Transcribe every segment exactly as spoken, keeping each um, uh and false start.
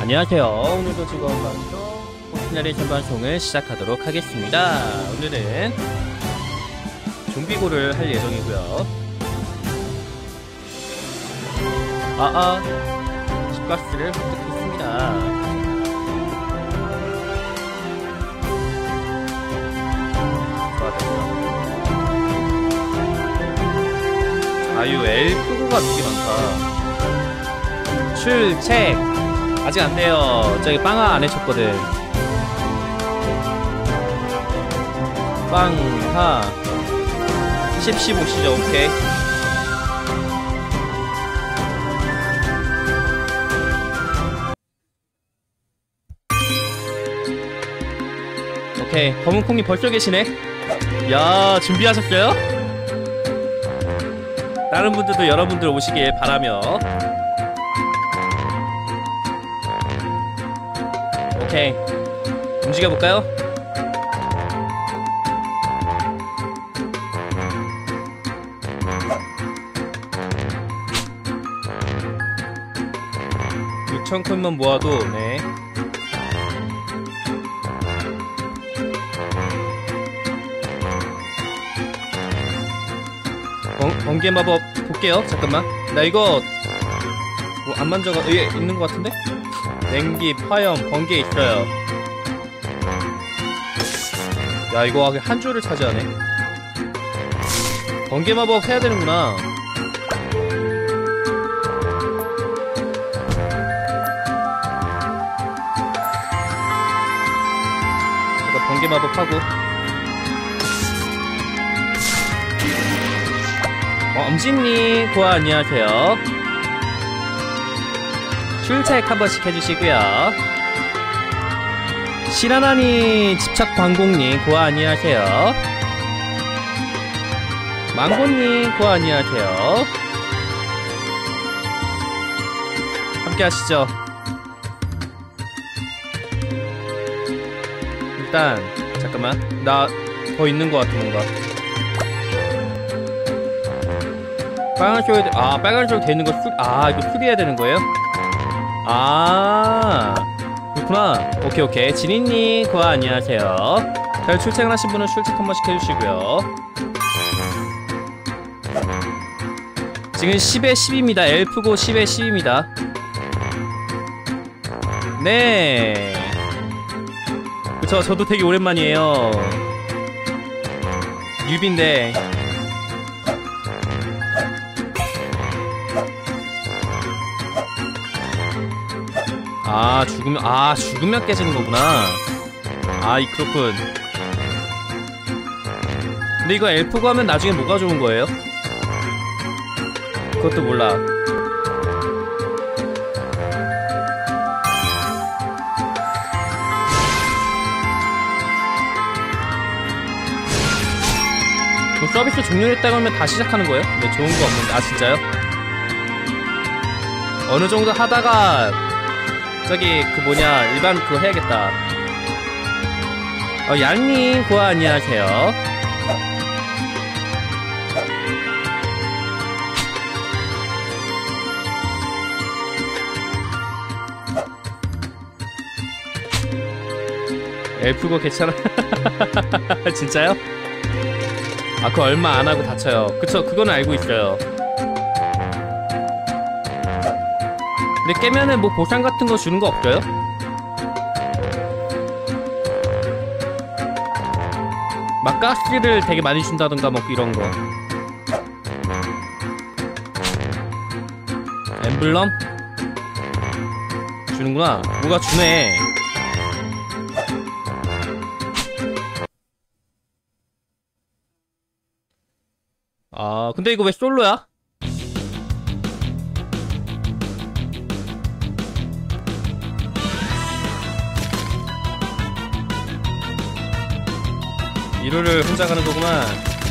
안녕하세요. 오늘도 즐거운 방송 포트나레이션 방송을 시작하도록 하겠습니다. 오늘은 좀비고를 할 예정이고요. 아아 집가스를 획득했습니다. 좋아졌어. 아유 엘프고가 되게 많다. 출첵 아직 안돼요. 저기 빵아 안 해쳤거든. 빵하 십, 십오 시죠. 오케이. 오케이. 검은콩님 벌써 계시네. 야, 준비하셨어요? 다른 분들도 여러분들 오시길 바라며. 오케이. 움직여볼까요? 육천 코인만 모아도 네. 번, 번개 마법 볼게요. 잠깐만. 나 이거 뭐 안 만져가 여기 있는 것 같은데? 냉기, 파염, 번개 있어요. 야 이거 한 줄을 차지하네. 번개 마법 해야 되는구나. 제가 번개 마법 하고. 어, 엄진님 고아 안녕하세요. 출첵 한 번씩 해주시고요. 시라나니 집착 광공님 고아 안녕하세요. 망고님 고아 안녕하세요. 함께 하시죠. 일단 잠깐만 나 더 있는 것 같아. 뭔가 빨간색이 아 빨간색으로 되는 거 수, 아 이거 수리해야 되는 거예요? 아 그렇구나. 오케이 오케이. 지니님 고아 안녕하세요. 잘 출첵을 하신 분은 출첵 한 번씩 해주시고요. 지금 십에 십입니다. 엘프고 십에 십입니다. 네 그쵸. 저도 되게 오랜만이에요. 뉴비인데 아 죽으면 아 죽으면 깨지는 거구나. 아이 그렇군. 근데 이거 엘프고 하면 나중에 뭐가 좋은 거예요? 그것도 몰라. 뭐 서비스 종료했다고 하면 다시 시작하는 거예요? 네 좋은 거 없는데. 아 진짜요? 어느 정도 하다가 저기 그 뭐냐 일반 그거 해야겠다. 어 양님 고아 안녕하세요. 엘프고 괜찮아. 진짜요? 아 그거 얼마 안 하고 다쳐요. 그쵸 그거는 알고 있어요. 근데 깨면은 뭐 보상 같은 거 주는 거 없어요? 막 가스를 되게 많이 준다던가 뭐 이런 거. 엠블럼? 주는구나. 뭐가 주네. 아 근데 이거 왜 솔로야? 이루를 혼자 가는 거구만.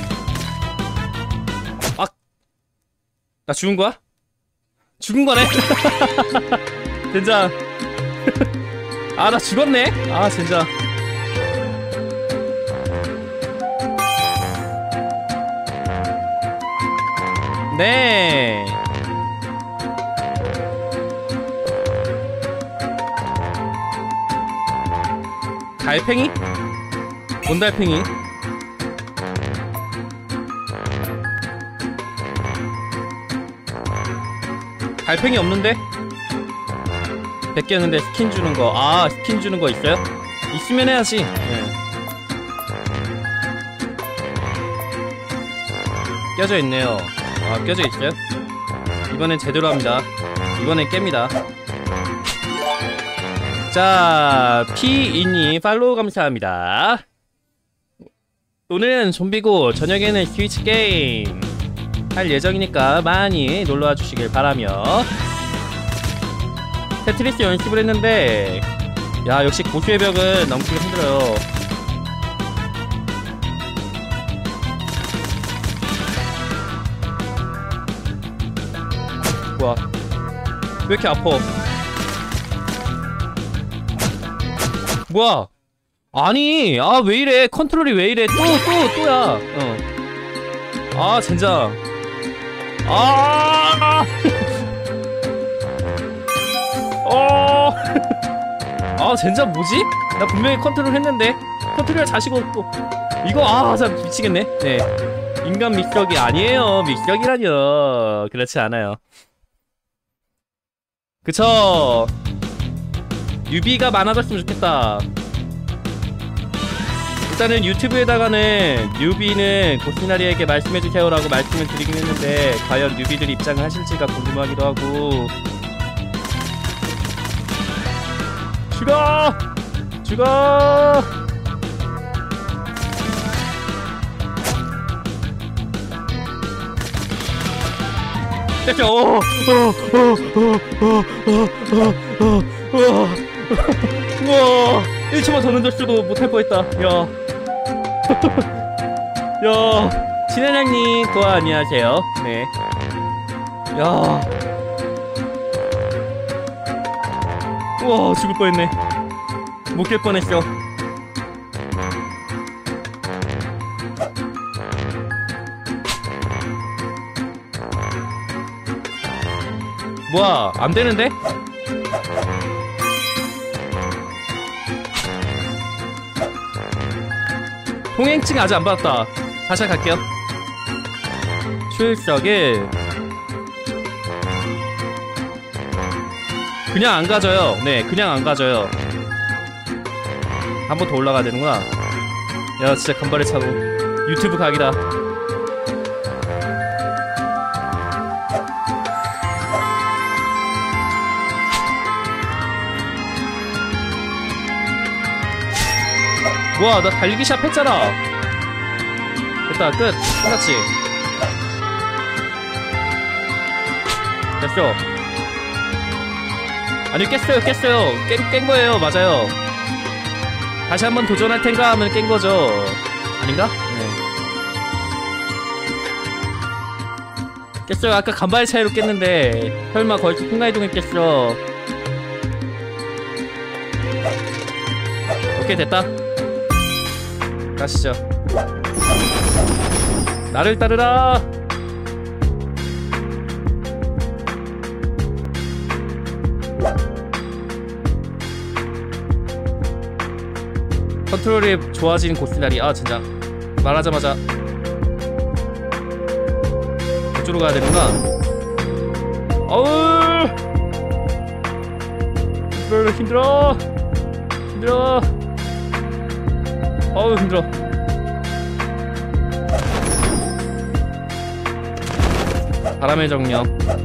아! 나 죽은 거야? 죽은 거네? 젠장. 아, 나 죽었네? 아, 젠장. 네. 달팽이? 뭔 달팽이? 달팽이 없는데? 백 개였는데 스킨 주는 거. 아, 스킨 주는 거 있어요? 있으면 해야지. 네. 껴져 있네요. 아, 껴져 있어요? 이번엔 제대로 합니다. 이번엔 깹니다. 자, 피이님 팔로우 감사합니다. 오늘은 좀비고 저녁에는 스위치 게임 할 예정이니까 많이 놀러와 주시길 바라며, 테트리스 연습을 했는데 야, 역시 고수의 벽은 넘기기 힘들어요. 뭐야, 왜 이렇게 아파? 뭐야, 아니, 아 왜 이래, 컨트롤이 왜 이래, 또 또 또, 야. 어. 아 젠장. 아 어. 아 젠장 뭐지? 나 분명히 컨트롤 했는데 컨트롤 자시고 또 이거. 아 참 미치겠네. 네, 인간 믹서기 아니에요. 믹서기라뇨. 그렇지 않아요. 그쵸. 유비가 많아졌으면 좋겠다. 일단은 유튜브에다가는 뉴비는 고시나리에게 말씀해주세요 라고 말씀을 드리긴 했는데, 과연 뉴비들이 입장을 하실지가 궁금하기도 하고. 죽어! 죽어! 됐죠? 어, 어, 어, 어, 어, 어, 어, 어. 우와, 일 초만 더 늦었어도 못할 뻔했다. 야. 야, 신현양님 고아 안녕하세요. 네. 야. 우와, 죽을 뻔했네. 못 깰 뻔했어. 뭐야, 안 되는데? 통행증 아직 안 받았다. 다시 갈게요. 출석일 그냥 안 가져요. 네, 그냥 안 가져요. 한 번 더 올라가야 되는구나. 야, 진짜 간발의 차고 유튜브 각이다. 뭐야, 나 달리기샵 했잖아. 됐다, 끝. 끝났지. 됐어. 아니, 깼어요, 깼어요. 깬, 깬 거예요. 맞아요. 다시 한번 도전할 텐가 하면 깬 거죠. 아닌가? 네. 깼어요. 아까 간발 차이로 깼는데 설마 거기서 풍가이동에 깼어. 오케이, 됐다. 가시죠. 나를 따르라. 컨트롤이 좋아진 고스나리. 아 진짜 말하자마자 그쪽으로 가야 되구나. 어우, 별로 힘들어. 힘들어. 어우, 힘들어. 바람의 정령.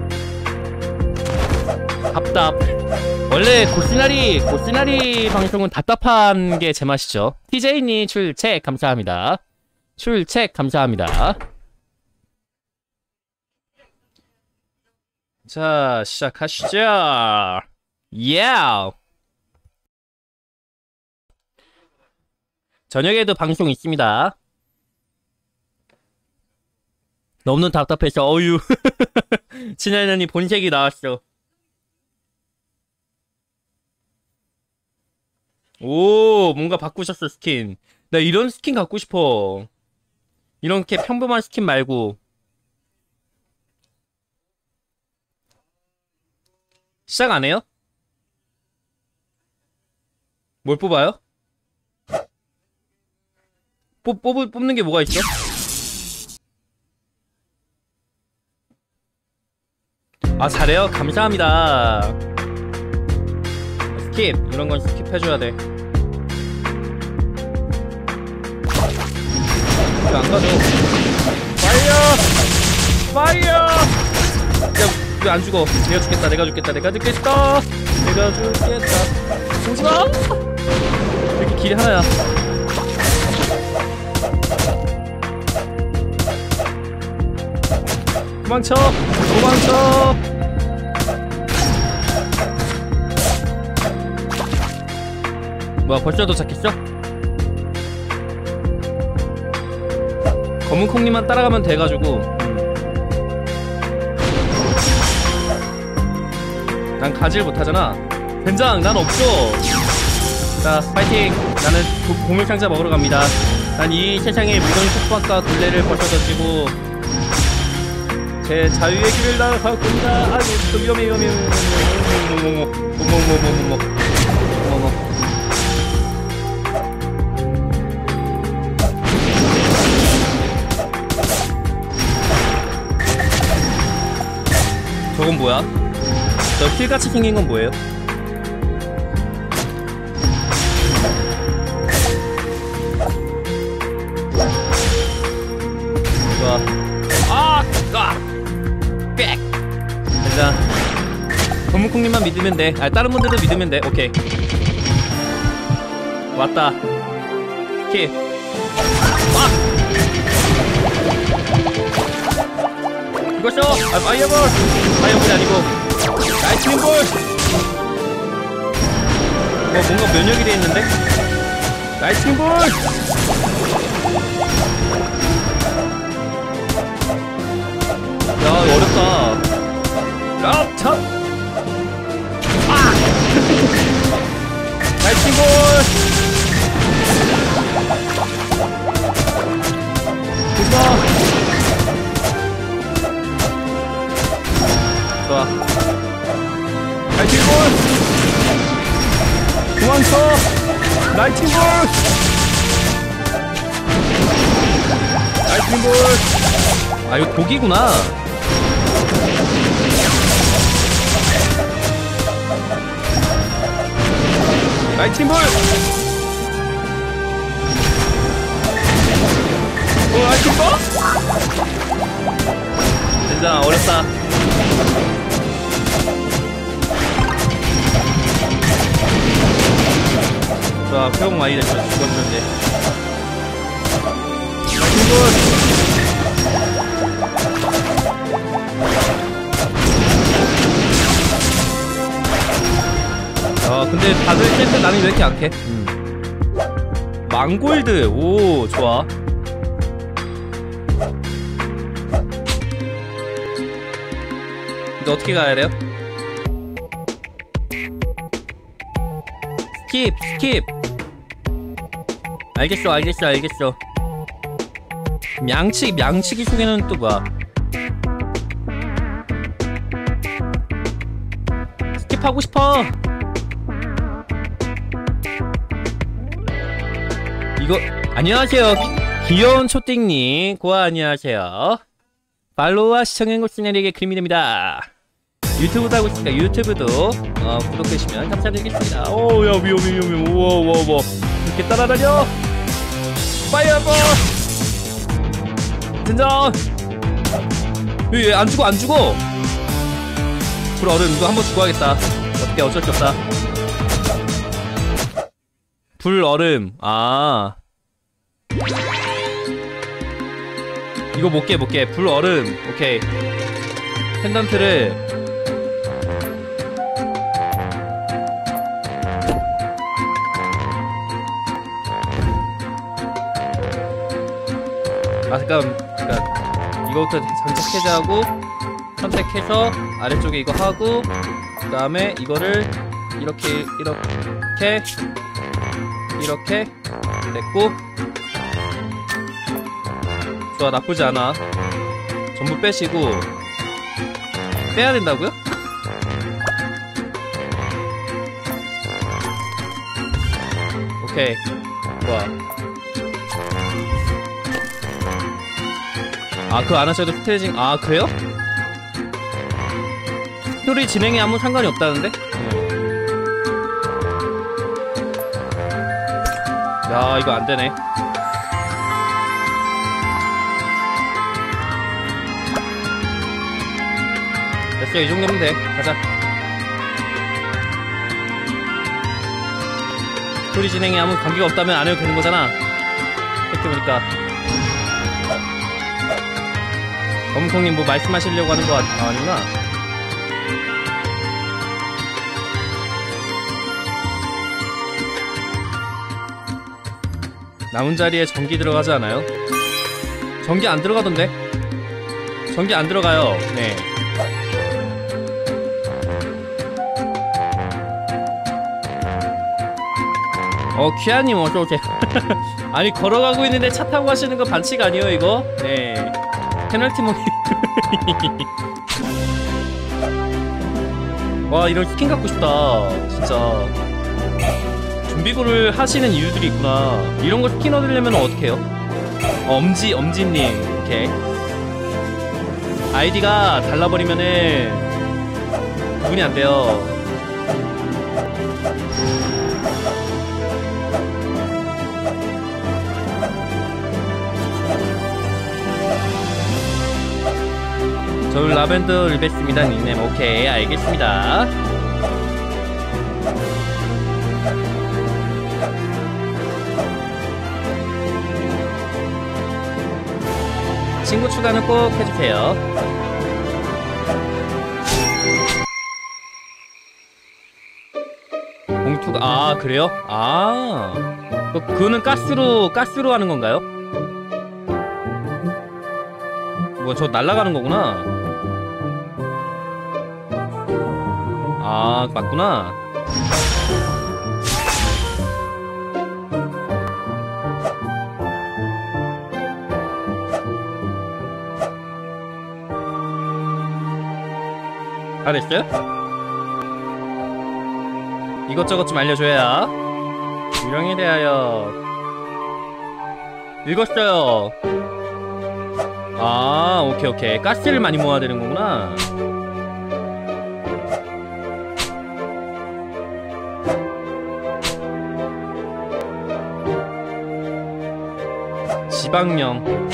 답답. 원래 고시나리 고시나리 방송은 답답한 게 제 맛이죠. 티제이님 출첵 감사합니다. 출첵 감사합니다. 자, 시작하시죠. 예. 저녁에도 방송 있습니다. 너무 답답해서 어유. 진현현이 본색이 나왔어. 오, 뭔가 바꾸셨어 스킨. 나 이런 스킨 갖고 싶어. 이렇게 평범한 스킨 말고. 시작 안 해요? 뭘 뽑아요? 뽑, 뽑, 뽑는 게 뭐가 있어? 아, 잘해요? 감사합니다. 스킵! 이런 건 스킵해줘야 돼. 왜 안 가져? 파이어! 파이어! 야, 왜 안 죽어? 내가 죽겠다, 내가 죽겠다, 내가 죽겠다! 내가 죽겠다. 오지마! 이렇게 길이 하나야. 도망쳐! 도망쳐! 뭐야, 벌써 도착했어? 검은 콩님만 따라가면 돼가지고. 난 가지를 못하잖아. 된장, 난 없어. 자, 파이팅! 나는 고, 보물상자 먹으러 갑니다. 난 이 세상의 모든 속박과 굴레를 벗어던지고 제 자유의 길을 나아갈 겁니다. 아이고, 또 위험해, 위험해, 위험해. 어머머머머머머. 어머머. 저건 뭐야? 저 힐같이 생긴 건 뭐예요? 좋아. 아! 아! 빽! 자, 검은콩님만 믿으면 돼. 아, 다른 분들도 믿으면 돼. 오케이. 왔다. 키. 아! 이것이요! 아, 파이어볼! 파이어볼이 아니고 라이트닝 볼! 뭐 뭔가 면역이 돼 있는데? 라이트닝 볼! 야, 어렵다. 야, 참! 아! 라이트닝 볼! 좋다. 좋아. 라이팅볼! 도망쳐! 라이팅볼! 라이팅볼! 아, 이거 독이구나. 라이팅볼! 어, 라이팅볼? 진짜 어렵다. 좋아, 회복 많이 됐어. 죽었는데. 아, 근데 다들 셀때 나는 왜 이렇게 약해? 음. 망골드! 오, 좋아. 이거 어떻게 가야 돼요? 스킵! 스킵! 알겠어, 알겠어, 알겠어. 양치기, 양치기 속에는 또 뭐야? 스킵하고 싶어! 이거, 안녕하세요. 귀여운 초띵님. 고아, 안녕하세요. 팔로우와 시청해 주신 분에게 그림이 됩니다. 유튜브도 하고 있으니까 유튜브도 어, 구독해주시면 감사드리겠습니다. 오야 위험해 위험해. 우와 우와 우와. 이렇게 따라다녀. 파이어볼. 진정. 왜 안 죽어 안 죽어. 불 얼음 이거 한번 죽어야겠다. 어떻게 어쩔 수 없다. 불 얼음. 아 이거 못 깨 못 깨. 불 얼음. 오케이. 펜던트를 아 잠깐 잠깐 이거부터 장착 해제하고 선택해서 아래쪽에 이거 하고 그 다음에 이거를 이렇게 이렇게 이렇게 됐고 좋아 나쁘지 않아. 전부 빼시고 빼야 된다고요? 오케이 좋아. 아 그거 안 하셔도 스테이징. 아 그래요? 스토리 진행에 아무 상관이 없다는데? 야 이거 안되네. 됐어 이 정도면 돼. 가자. 스토리 진행에 아무 관계가 없다면 안 해도 되는 거잖아. 생각해보니까 검은콩님 뭐 말씀하시려고 하는 거 아, 아니구나. 남은 자리에 전기 들어가지 않아요? 전기 안 들어가던데? 전기 안 들어가요. 네. 어 퀴아님 어서오세요. 아니 걸어가고 있는데 차 타고 가시는 거 반칙 아니에요 이거? 네. 페널티 먹이. 와 이런 스킨 갖고 싶다 진짜. 좀비고를 하시는 이유들이 있구나. 이런 거 스킨 얻으려면 어떻게 해요? 어, 엄지 엄지님 오케이. 아이디가 달라버리면은 구분이 안 돼요. 저 라벤더 일베스입니다 닉네임. 오케이 알겠습니다. 친구 추가는 꼭 해주세요. 봉투가 아 그래요? 아 그, 그거는 가스로 가스로 하는 건가요? 뭐 저 날아가는 거구나. 아 맞구나. 잘했어요? 이것저것 좀 알려줘야. 유령에 대하여 읽었어요. 아 오케이 오케이. 가스를 많이 모아야 되는 거구나. 지방령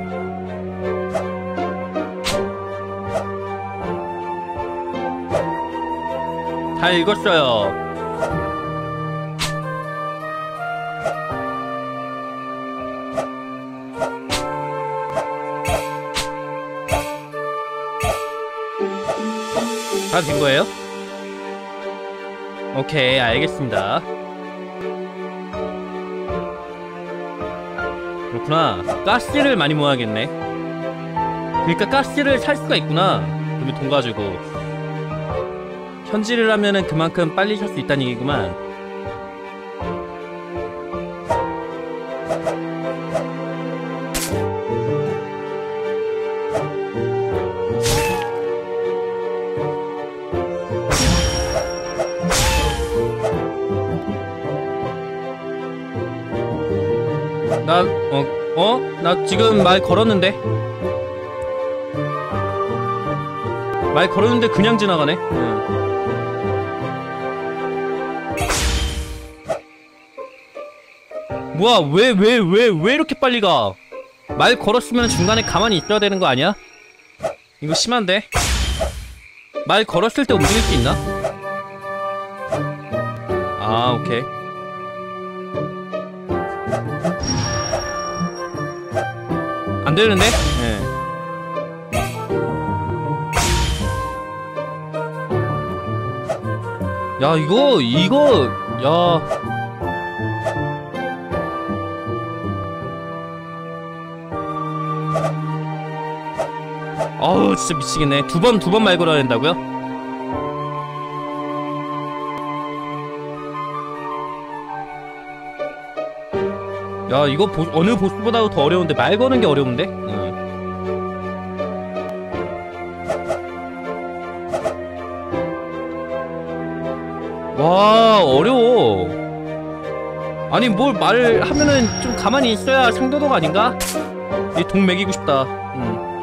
다 읽었어요. 다 된 거예요? 오케이 알겠습니다. 그렇구나. 가스를 많이 모아야겠네. 그러니까 가스를 살 수가 있구나. 그러면 돈 가지고 현질을 하면은 그만큼 빨리 살 수 있다는 얘기구만. 나, 어, 어? 나 지금 말 걸었는데? 말 걸었는데 그냥 지나가네? 응. 뭐야, 왜, 왜, 왜, 왜 이렇게 빨리 가? 말 걸었으면 중간에 가만히 있어야 되는 거 아니야? 이거 심한데? 말 걸었을 때 움직일 수 있나? 아, 오케이. 안 되는데? 네. 야, 이거, 이거, 야. 아우, 진짜 미치겠네. 두 번, 두 번 말 걸어야 된다고요? 야, 이거 보, 어느 보스보다도 더 어려운데 말 거는 게 어려운데? 응. 와, 어려워. 아니, 뭘 말을 하면은 좀 가만히 있어야 상도덕 아닌가? 이 동 매기고 싶다. 응.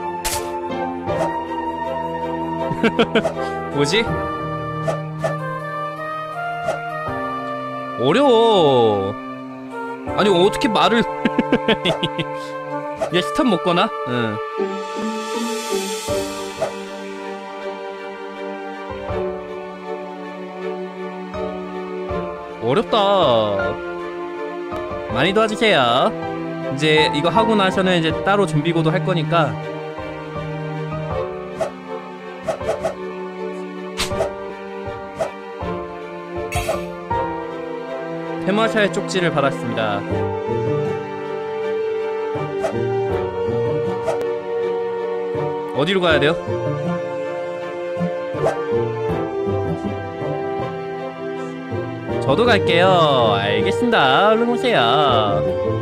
뭐지? 어려워. 아니 어떻게 말을 얘 스탑 먹거나? 응. 어렵다. 많이 도와주세요. 이제 이거 하고 나서는 이제 따로 좀비고도 할 거니까. 테마샤의 쪽지를 받았습니다. 어디로 가야 돼요? 저도 갈게요. 알겠습니다. 얼른 오세요.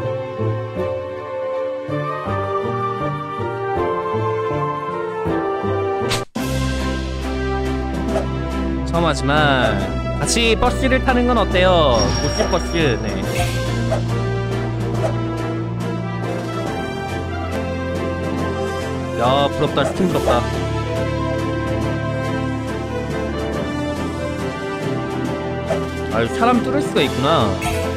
처음 하지만 같이 버스를 타는 건 어때요? 고속버스. 네. 야, 부럽다. 스팀 부럽다. 아유, 사람 뚫을 수가 있구나.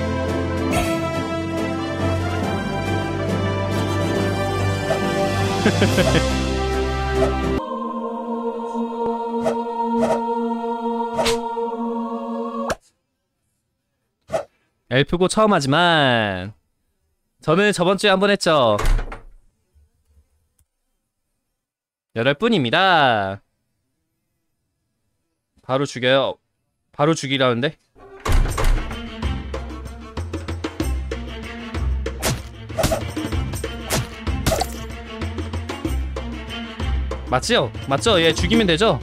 엘프고 처음 하지만 저는 저번주에 한번 했죠. 여덟 분입니다. 바로 죽여요. 바로 죽이라는데? 맞지요? 맞죠? 얘 죽이면 되죠?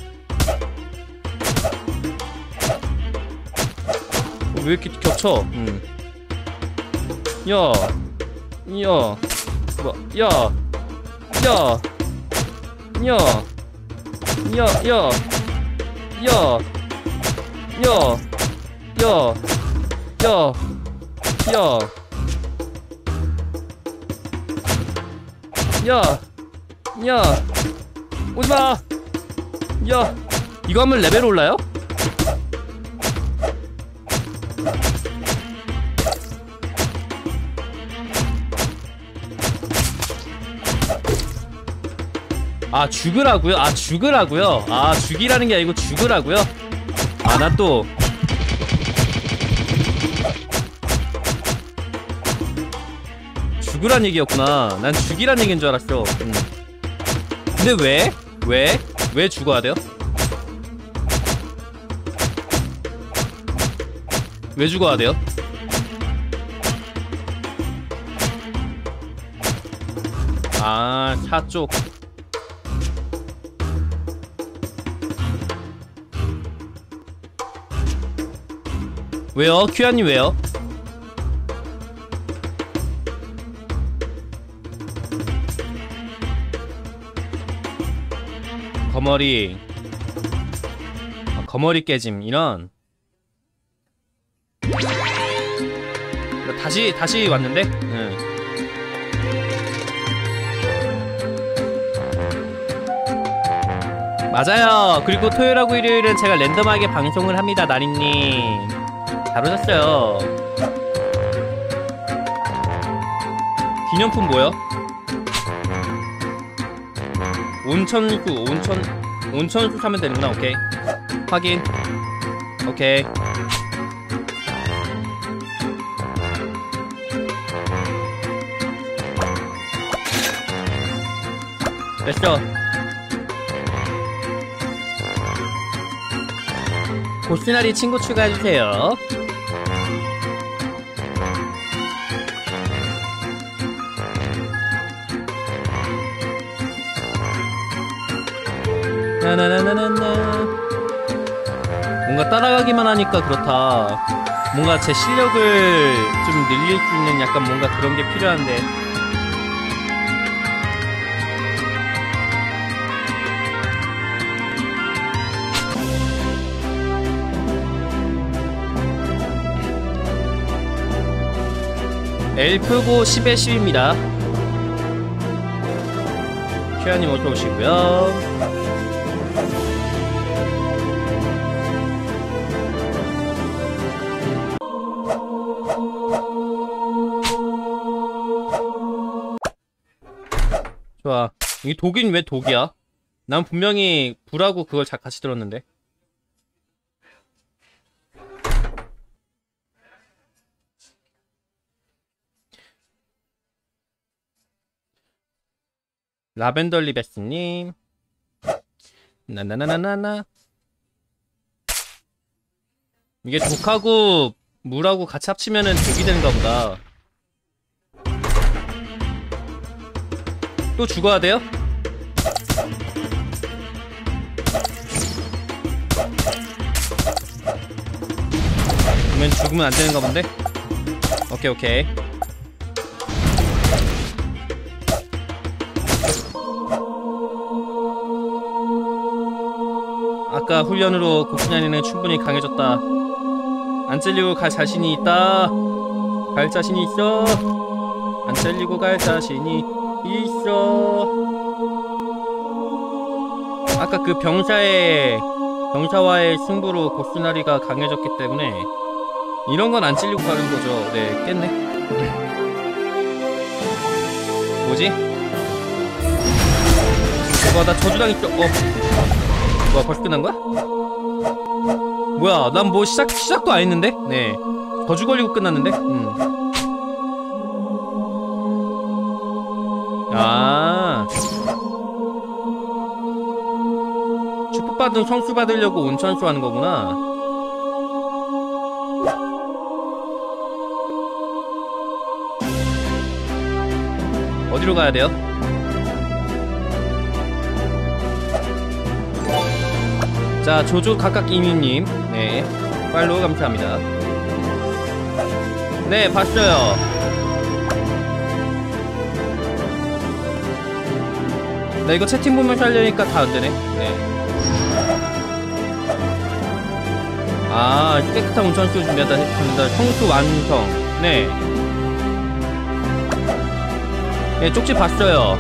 왜 이렇게 겹쳐? 음. 야, 야, 뭐, 야, 야, 야, 야, 야, 야, 야, 야, 야, 야, 야, 야, 오지마! 야, 이거 하면 레벨 올라요? 아, 죽으라고요? 아, 죽으라고요? 아, 죽이라는 게 아니고 죽으라고요? 아, 나 또 죽으란 얘기였구나. 난 죽이란 얘기인 줄 알았어. 음. 근데 왜? 왜? 왜 죽어야 돼요? 왜 죽어야 돼요? 아, 차 쪽. 왜요? 큐아님 왜요? 거머리. 아, 거머리 깨짐 이런. 다시 다시 왔는데? 응. 맞아요. 그리고 토요일하고 일요일은 제가 랜덤하게 방송을 합니다. 나린님 잘 오셨어요. 기념품 뭐요? 온천수, 온천, 온천수 사면 되는구나. 오케이. 확인. 오케이. 됐어. 고스나리 친구 추가해주세요. 나나나나나. 뭔가 따라가기만 하니까 그렇다. 뭔가 제 실력을 좀 늘릴 수 있는 약간 뭔가 그런 게 필요한데. 엘프고 십에 십입니다. 큐아님 어서 오시고요. 이게 독인 왜 독이야? 난 분명히 불하고 그걸 잘 같이 들었는데. 라벤더리베스님 나나나나나나. 이게 독하고 물하고 같이 합치면은 독이 되는가 보다. 또 죽어야 돼요? 그러면 죽으면 안 되는가 본데? 오케이 오케이. 아까 훈련으로 곡신아니는 충분히 강해졌다. 안 잘리고 갈 자신이 있다. 갈 자신이 있어. 안 잘리고 갈 자신이 있어. 아까 그 병사의 병사와의 승부로 곡신아리가 강해졌기 때문에 이런 건 안 찔리고 가는 거죠. 네, 깼네. 뭐지? 와, 나 저주당했어. 어. 뭐야, 벌써 끝난 거야? 뭐야, 난 뭐 시작, 시작도 안 했는데? 네. 저주 걸리고 끝났는데? 음. 아. 축복받은 성수 받으려고 온천수 하는 거구나. 어디로 가야 돼요? 자, 조조 각각 이미님, 네, 팔로우 감사합니다. 네, 봤어요. 나 이거 채팅 보면서 하려니까 다 안되네. 네. 아, 깨끗한 온천수 준비하다 했습니다. 성수 완성. 네. 네, 쪽지 봤어요.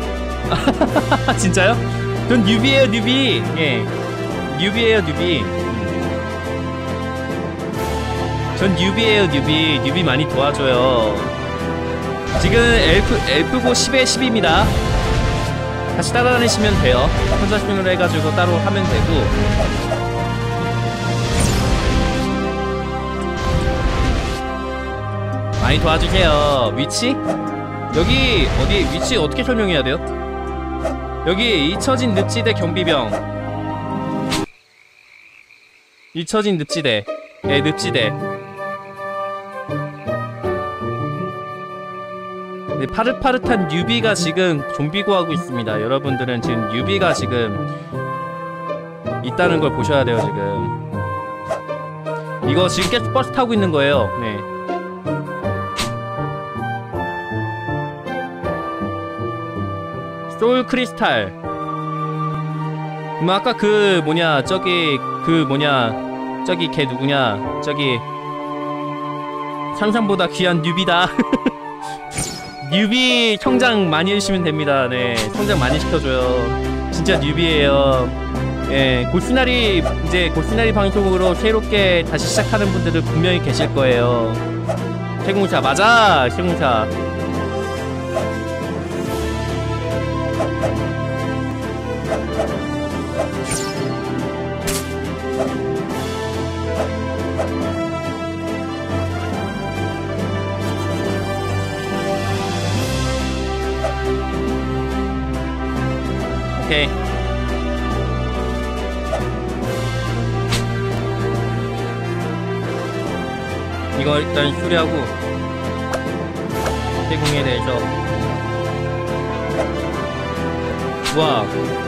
진짜요? 전 뉴비에요, 뉴비. 예. 뉴비에요, 뉴비. 전 뉴비에요, 뉴비. 뉴비 많이 도와줘요. 지금 엘프, 엘프고 십에 십입니다. 같이 따라다니시면 돼요. 혼자 스윙으로 해가지고 따로 하면 되고. 많이 도와주세요. 위치? 여기 어디 위치 어떻게 설명해야 돼요? 여기 잊혀진 늪지대 경비병. 잊혀진 늪지대. 예, 늪지대. 네, 파릇파릇한 뉴비가 지금 좀비고하고 있습니다. 여러분들은 지금 뉴비가 지금 있다는 걸 보셔야 돼요. 지금 이거 지금 계속 버스 타고 있는 거예요. 네. 소울 크리스탈. 뭐 아까 그 뭐냐 저기 그 뭐냐 저기 걔 누구냐 저기 상상보다 귀한 뉴비다. 뉴비 성장 많이 해주시면 됩니다. 네, 성장 많이 시켜줘요. 진짜 뉴비예요. 예, 골시나리 이제 골시나리 방송으로 새롭게 다시 시작하는 분들은 분명히 계실 거예요. 세공사 맞아, 세공사. 오케이. 이거 일단 수리하고 세공에 대해서. 우와,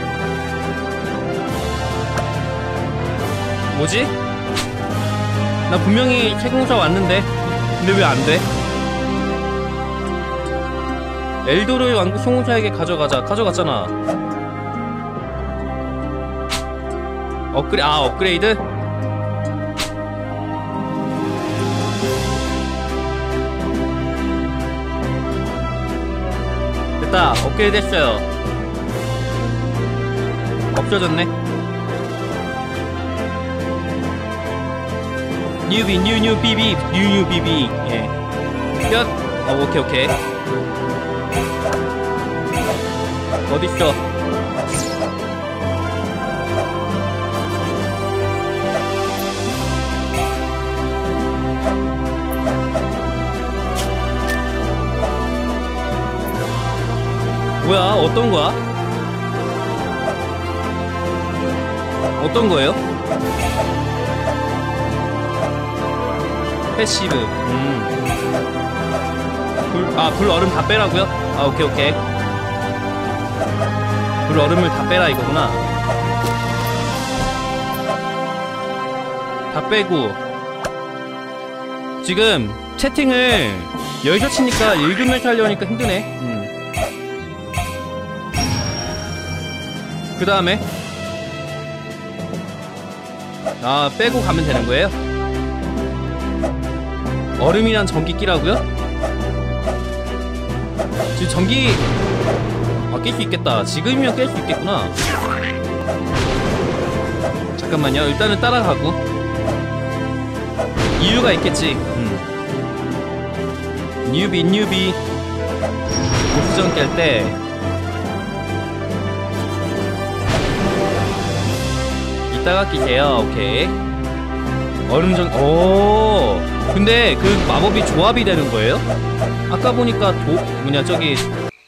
뭐지? 나 분명히 세공사 왔는데 근데 왜 안돼? 엘도로의 왕국 송호사에게 가져가자. 가져갔잖아. 업그레 아 업그레이드? 됐다. 업그레이드 했어요. 없어졌네. 뉴비 뉴뉴 비비 뉴뉴 비비. 예. 끝. 어 오케이 오케이. 어딨어? 뭐야? 어떤 거야? 어떤 거예요? 패시브. 음. 불, 아, 불 얼음 다 빼라고요? 아, 오케이, 오케이. 불 얼음을 다 빼라 이거구나. 다 빼고. 지금 채팅을 여기서 치니까 읽으면서 하려니까 힘드네. 음. 그 다음에 아, 빼고 가면 되는 거예요? 얼음이랑 전기 끼라고요? 지금 전기 아, 낄 수 있겠다. 지금이면 깰 수 있겠구나. 잠깐만요. 일단은 따라가고. 이유가 있겠지. 음. 뉴비 뉴비 보스전 깰 때 이따가 끼세요. 오케이. 얼음전 오 근데 그 마법이 조합이 되는 거예요? 아까 보니까 도 뭐냐 저기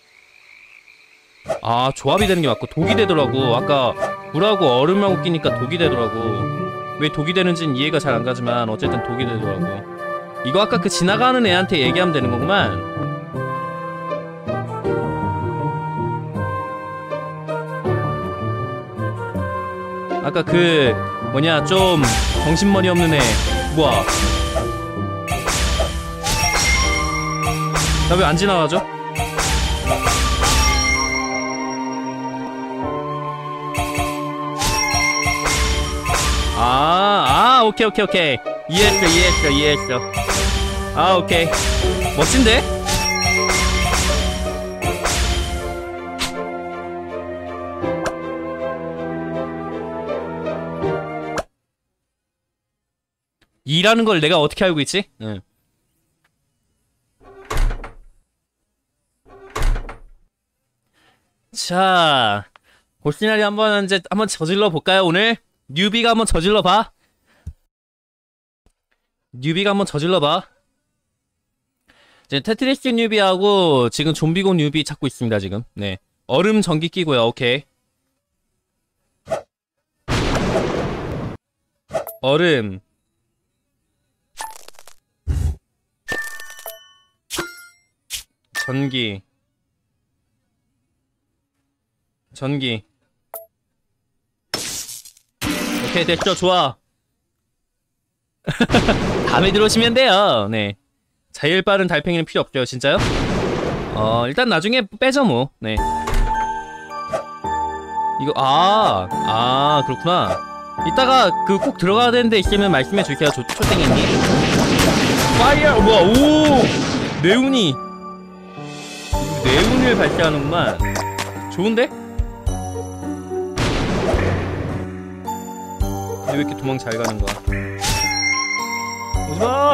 아 조합이 되는 게 맞고 독이 되더라고. 아까 불하고 얼음하고 끼니까 독이 되더라고. 왜 독이 되는지는 이해가 잘 안 가지만 어쨌든 독이 되더라고. 이거 아까 그 지나가는 애한테 얘기하면 되는 거구만. 아까 그 뭐냐 좀 정신머리 없는 애 뭐야 나 왜 안 지나가죠? 아, 아, 오케이, 오케이, 오케이. 이해했어, 이해했어, 이해했어. 아, 오케이. 멋진데? 이라는 걸 내가 어떻게 알고 있지? 응. 자, 볼시나리 한번 이제 한번 저질러 볼까요? 오늘 뉴비가 한번 저질러 봐. 뉴비가 한번 저질러 봐. 이제 테트리스 뉴비하고 지금 좀비고 뉴비 찾고 있습니다 지금. 네, 얼음 전기 끼고요. 오케이. 얼음. 전기. 전기. 오케이 됐죠. 좋아. 다음에 들어오시면 돼요. 네, 제일 빠른 달팽이는 필요 없죠. 진짜요? 어 일단 나중에 빼죠 뭐. 네, 이거 아 아 그렇구나. 이따가 그 꼭 들어가야 되는데 있으면 말씀해 주세요. 조, 초땡이님. 파이어 뭐야. 오 네온이 네온을 발사하는구만. 좋은데? 근데 왜 이렇게 도망 잘 가는 거야? 오지마!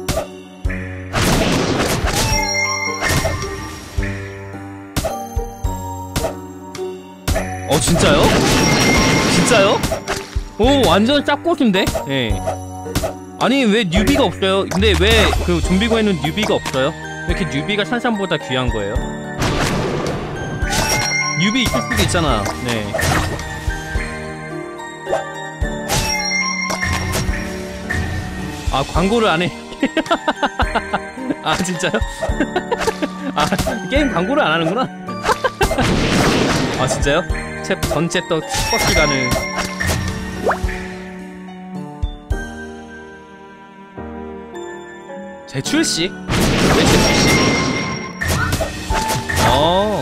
어 진짜요? 진짜요? 오 완전 짭꽃인데? 예. 네. 아니 왜 뉴비가 없어요? 근데 왜 그 좀비고에는 뉴비가 없어요? 왜 이렇게 뉴비가 산삼보다 귀한 거예요? 뉴비 있을 수도 있잖아. 네. 아 광고를 안 해. 아 진짜요? 아 게임 광고를 안 하는구나. 아 진짜요? 챕 전체 또 슈퍼시간을. 재출시? 왜 재출시? 어.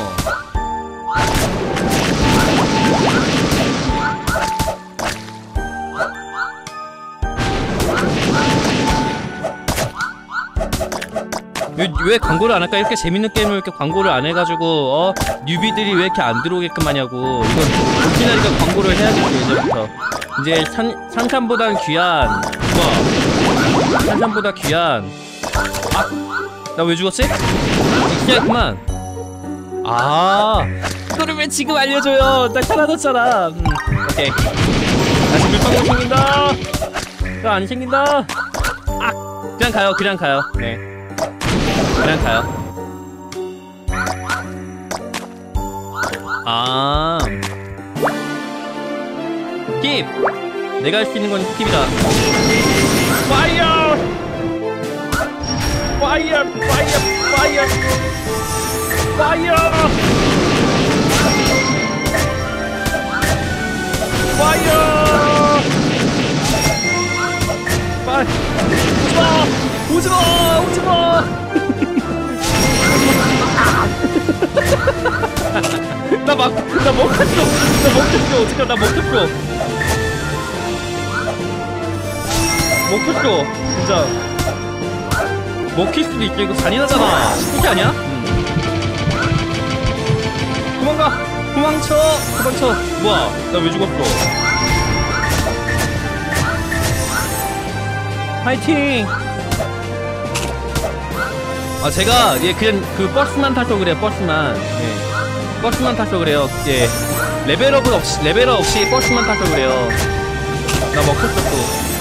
왜, 왜 광고를 안 할까? 이렇게 재밌는 게임을 이렇게 광고를 안 해가지고 어? 뉴비들이 왜 이렇게 안 들어오게끔 하냐고. 이건 볼시나리가 광고를 해야겠지 이제부터. 이제 산, 산삼보단 귀한 우와 산삼보다 귀한 아! 나 왜 죽었지? 익혀야구만. 아, 이거를 왜 지금 알려줘요? 나 사라졌잖아. 음, 오케이. 다시 물방울 생긴다. 나 안 생긴다. 아, 그냥 가요, 그냥 가요. 네, 그냥 가요. 아, 힙! 내가 할 수 있는 건 힙이다. 파이어! 파이어! 파이어! 파이어! 파이어! 파이어! 파이어! 오지마! 오지마! 나 막, 나 먹혔어! 나 먹혔어! 어떡해, 나 먹혔어! 먹혔어! 진짜. 먹힐 수도 있어. 이거 잔인하잖아. 쉽지 아니야? 음. 도망가! 도망쳐! 도망쳐! 뭐야? 나 왜 죽었어? 파이팅! 아, 제가, 예, 그냥 그 버스만 타서 그래요, 버스만. 예. 버스만 타서 그래요. 예. 레벨업은 없이, 레벨업 없이 버스만 타서 그래요. 나 먹혔어, 또.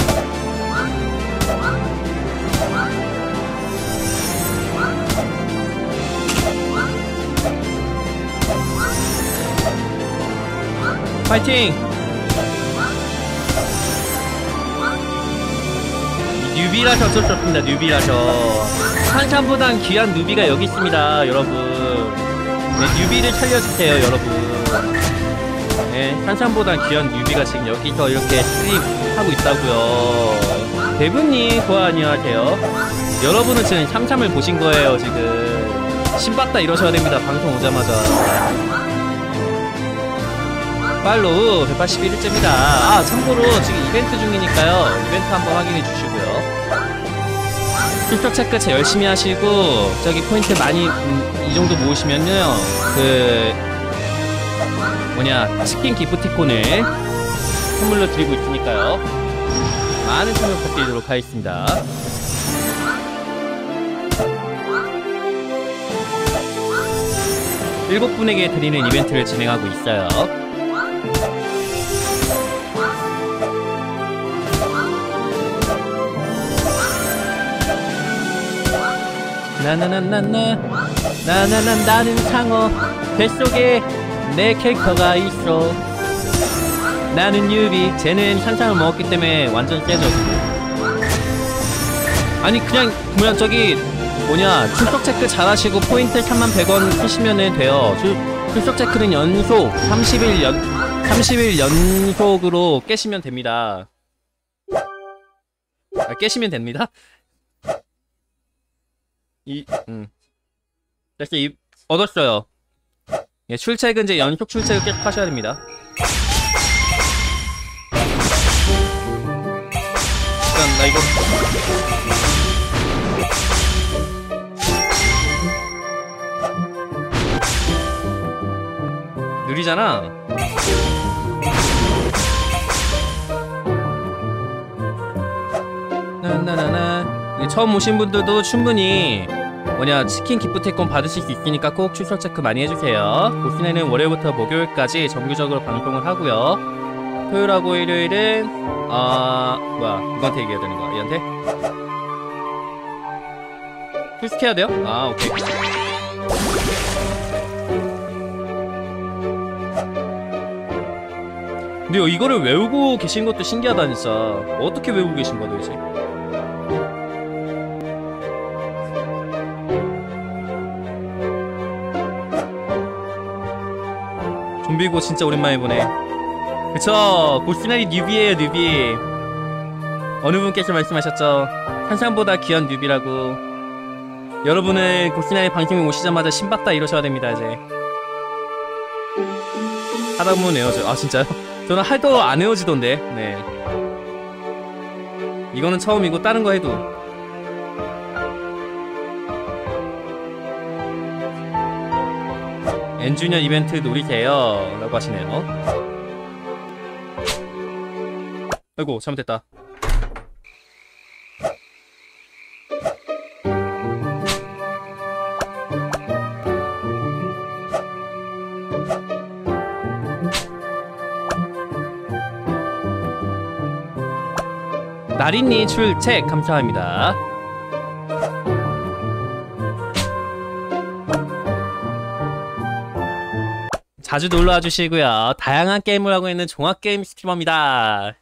파이팅! 뉴비라서 어쩔 수 없습니다. 뉴비라서 한참보단 귀한 뉴비가 여기 있습니다, 여러분. 네, 뉴비를 살려주세요, 여러분. 네, 한참보단 귀한 뉴비가 지금 여기서 이렇게 스트림하고 있다고요. 대부님 고아 안녕하세요. 여러분은 지금 삼삼을 보신 거예요. 지금 신봤다 이러셔야 됩니다. 방송 오자마자. 팔로우 백팔십일 일째입니다. 아, 참고로 지금 이벤트 중이니까요. 이벤트 한번 확인해 주시고요. 출석 체크 제 열심히 하시고, 저기 포인트 많이, 음, 이 정도 모으시면요. 그, 뭐냐, 치킨 기프티콘을 선물로 드리고 있으니까요. 많은 참여 부탁드리도록 하겠습니다. 일곱 분에게 드리는 이벤트를 진행하고 있어요. 나나나나나 나나나 나는 상어 뱃속에 내 캐릭터가 있어. 나는 유비. 쟤는 산상을 먹었기 때문에 완전 세죠. 아니 그냥 그냥 저기 뭐냐 출석 체크 잘하시고 포인트 삼만 백 원 쓰시면은 돼요. 출, 출석 체크는 연속 삼십 일 연 삼십 일 연속으로 깨시면 됩니다. 아, 깨시면 됩니다. 이, 음. 됐어, 이, 얻었어요. 예, 출첵은 이제 연속 출첵을 계속 하셔야 됩니다. 일단, 나 이거. 느리잖아? 나나나나. 처음 오신 분들도 충분히 뭐냐 치킨 기프티콘 받으실 수 있으니까 꼭 출석 체크 많이 해주세요. 보스네는 월요일부터 목요일까지 정규적으로 방송을 하고요. 토요일하고 일요일은 아 어... 뭐야 누구한테 얘기해야 되는 거야? 얘한테? 풀스케 해야 돼요? 아 오케이. 근데 이거를 외우고 계신 것도 신기하다 진짜. 어떻게 외우고 계신 거야 도대체? 좀비고 진짜 오랜만에 보네. 그쵸, 보스나리 뉴비에요. 뉴비. 어느 분께서 말씀하셨죠? 한상보다 귀한 뉴비라고. 여러분은 고스나리 방송에 오시자마자 신봤다 이러셔야 됩니다. 이제 하다보면 외워져요. 아 진짜요? 저는 하도 안 외워지던데. 네, 이거는 처음이고 다른 거 해도 엔주니어 이벤트 노리세요 라고 하시네요. 아이고 잘못됐다. 나린니 출첵 감사합니다. 자주 놀러와 주시고요. 다양한 게임을 하고 있는 종합게임 스트리머입니다.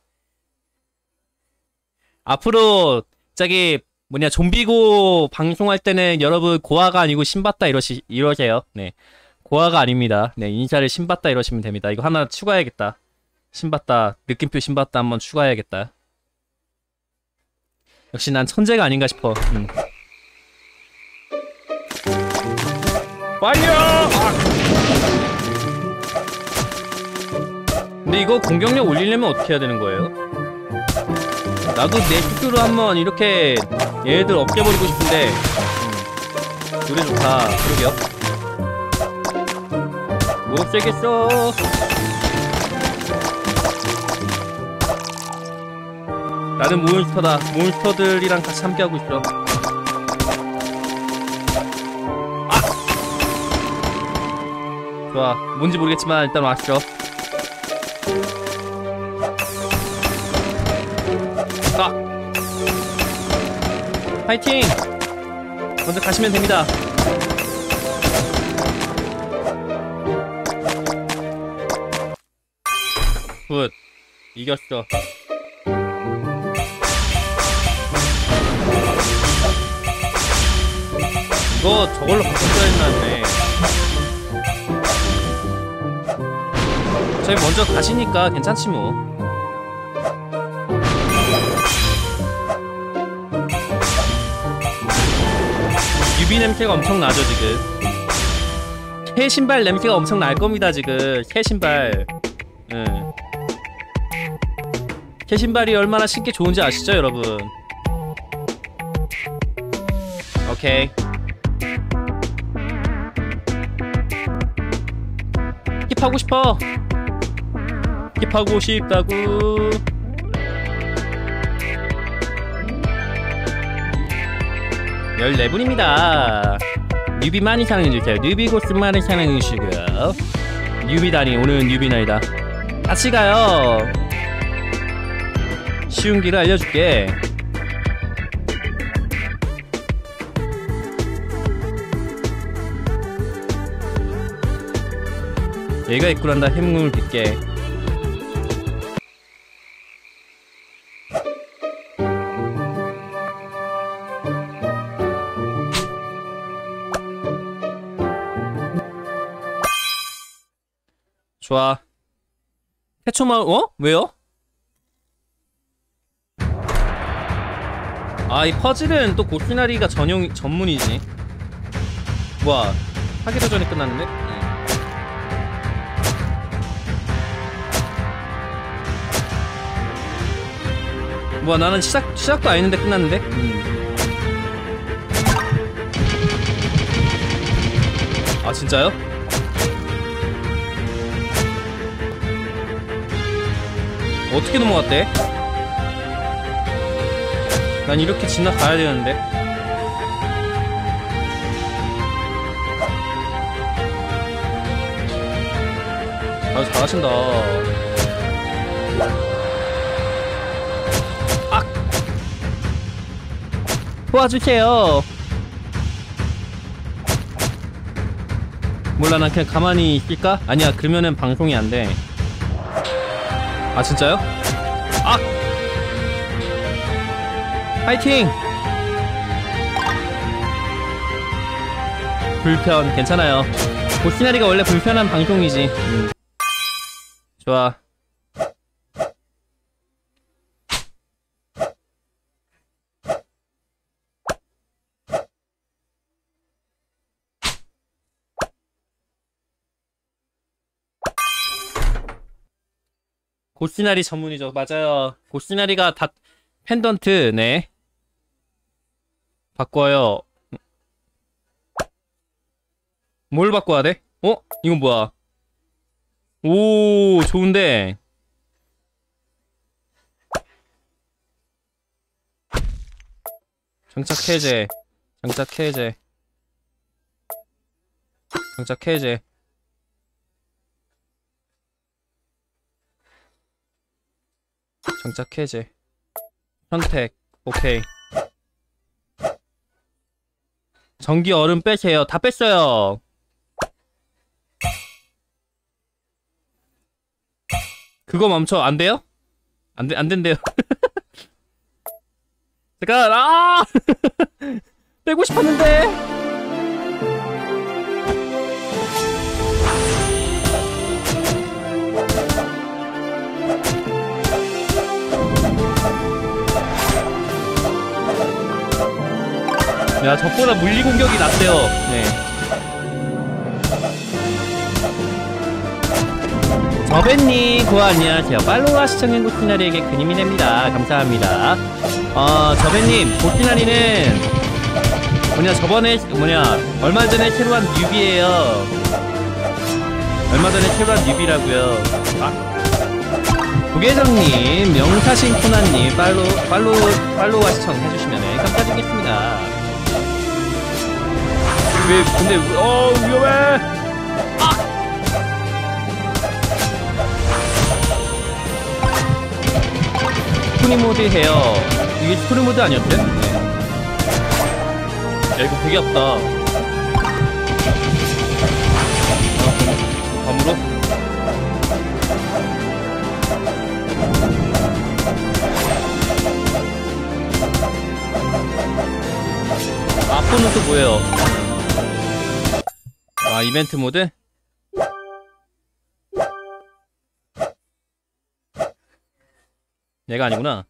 앞으로 저기 뭐냐 좀비고 방송할 때는 여러분 고아가 아니고 신봤다 이러시 이러세요. 네, 고아가 아닙니다. 네, 인사를 신봤다 이러시면 됩니다. 이거 하나 추가해야겠다. 신봤다 느낌표 신봤다 한번 추가해야겠다. 역시 난 천재가 아닌가 싶어. 음. 빨려! 아. 근데 이거 공격력 올리려면 어떻게 해야 되는 거예요? 나도 내 스스로 한번 이렇게 얘들 없애버리고 싶은데 음, 노래 좋다. 그러게요. 못 없애겠어. 나는 몬스터다. 몬스터들이랑 같이 함께하고 있어. 아! 좋아. 뭔지 모르겠지만 일단 왔어. 아! 파이팅! 먼저 가시면 됩니다. 굿. 이겼어. 이거 저걸로 바꿨어야 했나네. 저희 먼저 가시니까 괜찮지 뭐. 유비 냄새가 엄청 나죠 지금. 새 신발 냄새가 엄청 날 겁니다 지금. 새 신발. 응. 새 신발이 얼마나 신기 좋은지 아시죠 여러분? 오케이. 스킵하고 싶어. 스킵하고 싶다고. 열네 분입니다. 뉴비 많이 사랑해주세요. 뉴비 고스 많이 사랑해주시고요. 뉴비다니 오늘은 뉴비날이다. 같이 가요. 쉬운 길을 알려줄게. 얘가 있구란다. 행운을 빚게. 좋아. 해초마을. 어? 왜요? 아, 이 퍼즐은 또 고스나리가 전용 전문이지. 뭐야? 하기도 전에 끝났는데? 응. 뭐야? 나는 시작 시작도 안 했는데 끝났는데? 음. 아 진짜요? 어떻게 넘어갔대? 난 이렇게 지나가야 되는데. 아, 잘하신다. 악! 도와주세요. 몰라, 난 그냥 가만히 있을까? 아니야, 그러면은 방송이 안 돼. 아, 진짜요? 악! 파이팅! 불편 괜찮아요. 고시나리가 원래 불편한 방송이지. 음. 좋아. 고시나리 전문이죠. 맞아요. 고시나리가 다 펜던트. 네. 바꿔요. 뭘 바꿔야 돼? 어? 이건 뭐야? 오, 좋은데. 장착 해제. 장착 해제. 장착 해제. 장착 해제. 선택. 오케이. 전기 얼음 빼세요. 다 뺐어요. 그거 멈춰. 안 돼요? 안 돼, 안 된대요. 잠깐, 아! 빼고 싶었는데! 야, 저보다 물리 공격이 낫대요. 네. 저벤님, 고아 안녕하세요. 팔로우와 시청연구 티나리에게 큰 힘이 됩니다. 감사합니다. 어, 저벤님, 보티나리는 뭐냐, 저번에, 뭐냐, 얼마 전에 새로 한 뉴비에요. 얼마 전에 새로 한 뉴비라고요. 아. 고계정님, 명사신 코난님, 팔로우, 팔로우, 팔로우와 시청 해주시면 감사드리겠습니다. 왜, 근데, 어, 위험해! 아! 스토리모드 해요. 이게 스토리모드 아니었대? 네. 야, 이거 되게 아프다. 어, 밤으로? 아포는 또 뭐예요? 아, 이벤트 모드? 얘가 아니구나.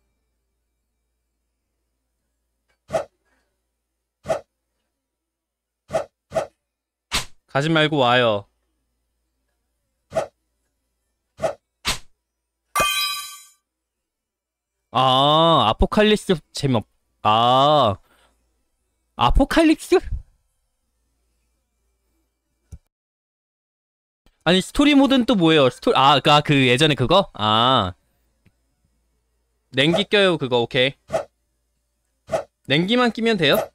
가지 말고 와요. 아, 아포칼립스 재미없. 아, 아포칼립스? 아니, 스토리 모드는 또 뭐예요? 스토리, 아, 그, 그 예전에 그거? 아. 냉기 껴요, 그거, 오케이. 냉기만 끼면 돼요?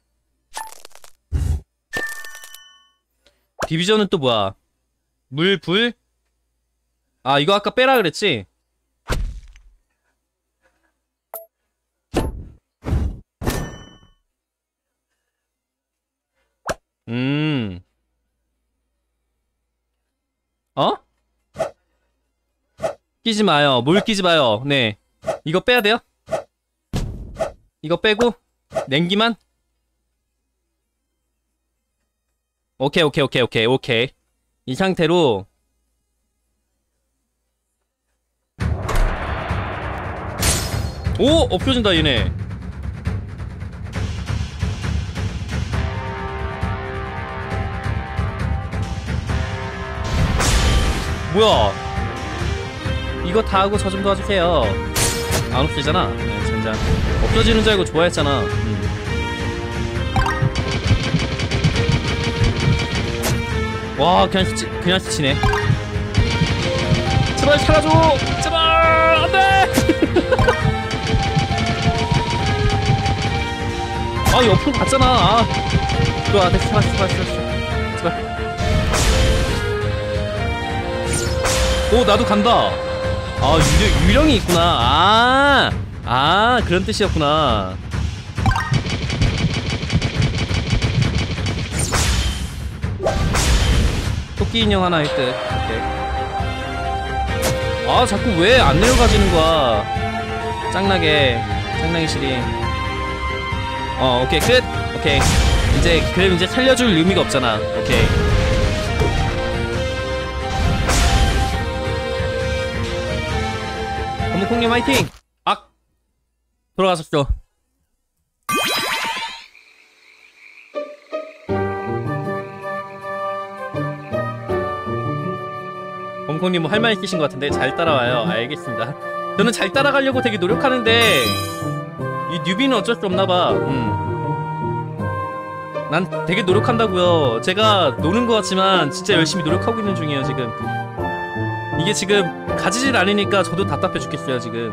디비전은 또 뭐야? 물, 불? 아, 이거 아까 빼라 그랬지? 음. 어? 끼지 마요. 물 끼지 마요. 네. 이거 빼야 돼요? 이거 빼고 냉기만? 오케이 오케이 오케이 오케이 오케이. 이 상태로 오! 엎혀진다 얘네. 뭐야? 이거 다 하고 저 좀 도와주세요. 안 없어지잖아. 네, 진짜 없어지는 줄 알고 좋아했잖아. 음. 와, 그냥 스치, 그냥 스치네. 제발 살아줘! 제발! 안 돼! 아, 옆으로 갔잖아. 아. 좋아, 됐어, 살았어, 살았어, 살았어. 제발. 오, 나도 간다. 아, 유령, 유령이 있구나. 아, 아, 그런 뜻이었구나. 토끼 인형 하나 일 듯. 오케이. 아, 자꾸 왜 안 내려가지는 거야. 짱나게. 짱나게 시리. 어, 오케이, 끝. 오케이. 이제, 그럼 이제 살려줄 의미가 없잖아. 오케이. 검은콩님 화이팅! 악! 돌아가셨죠. 검은콩님 뭐 할 말 있으신 것 같은데 잘 따라와요. 알겠습니다. 저는 잘 따라가려고 되게 노력하는데 이 뉴비는 어쩔 수 없나봐. 음. 난 되게 노력한다고요. 제가 노는 것 같지만 진짜 열심히 노력하고 있는 중이에요 지금. 이게 지금 가지질 않으니까 저도 답답해 죽겠어요 지금.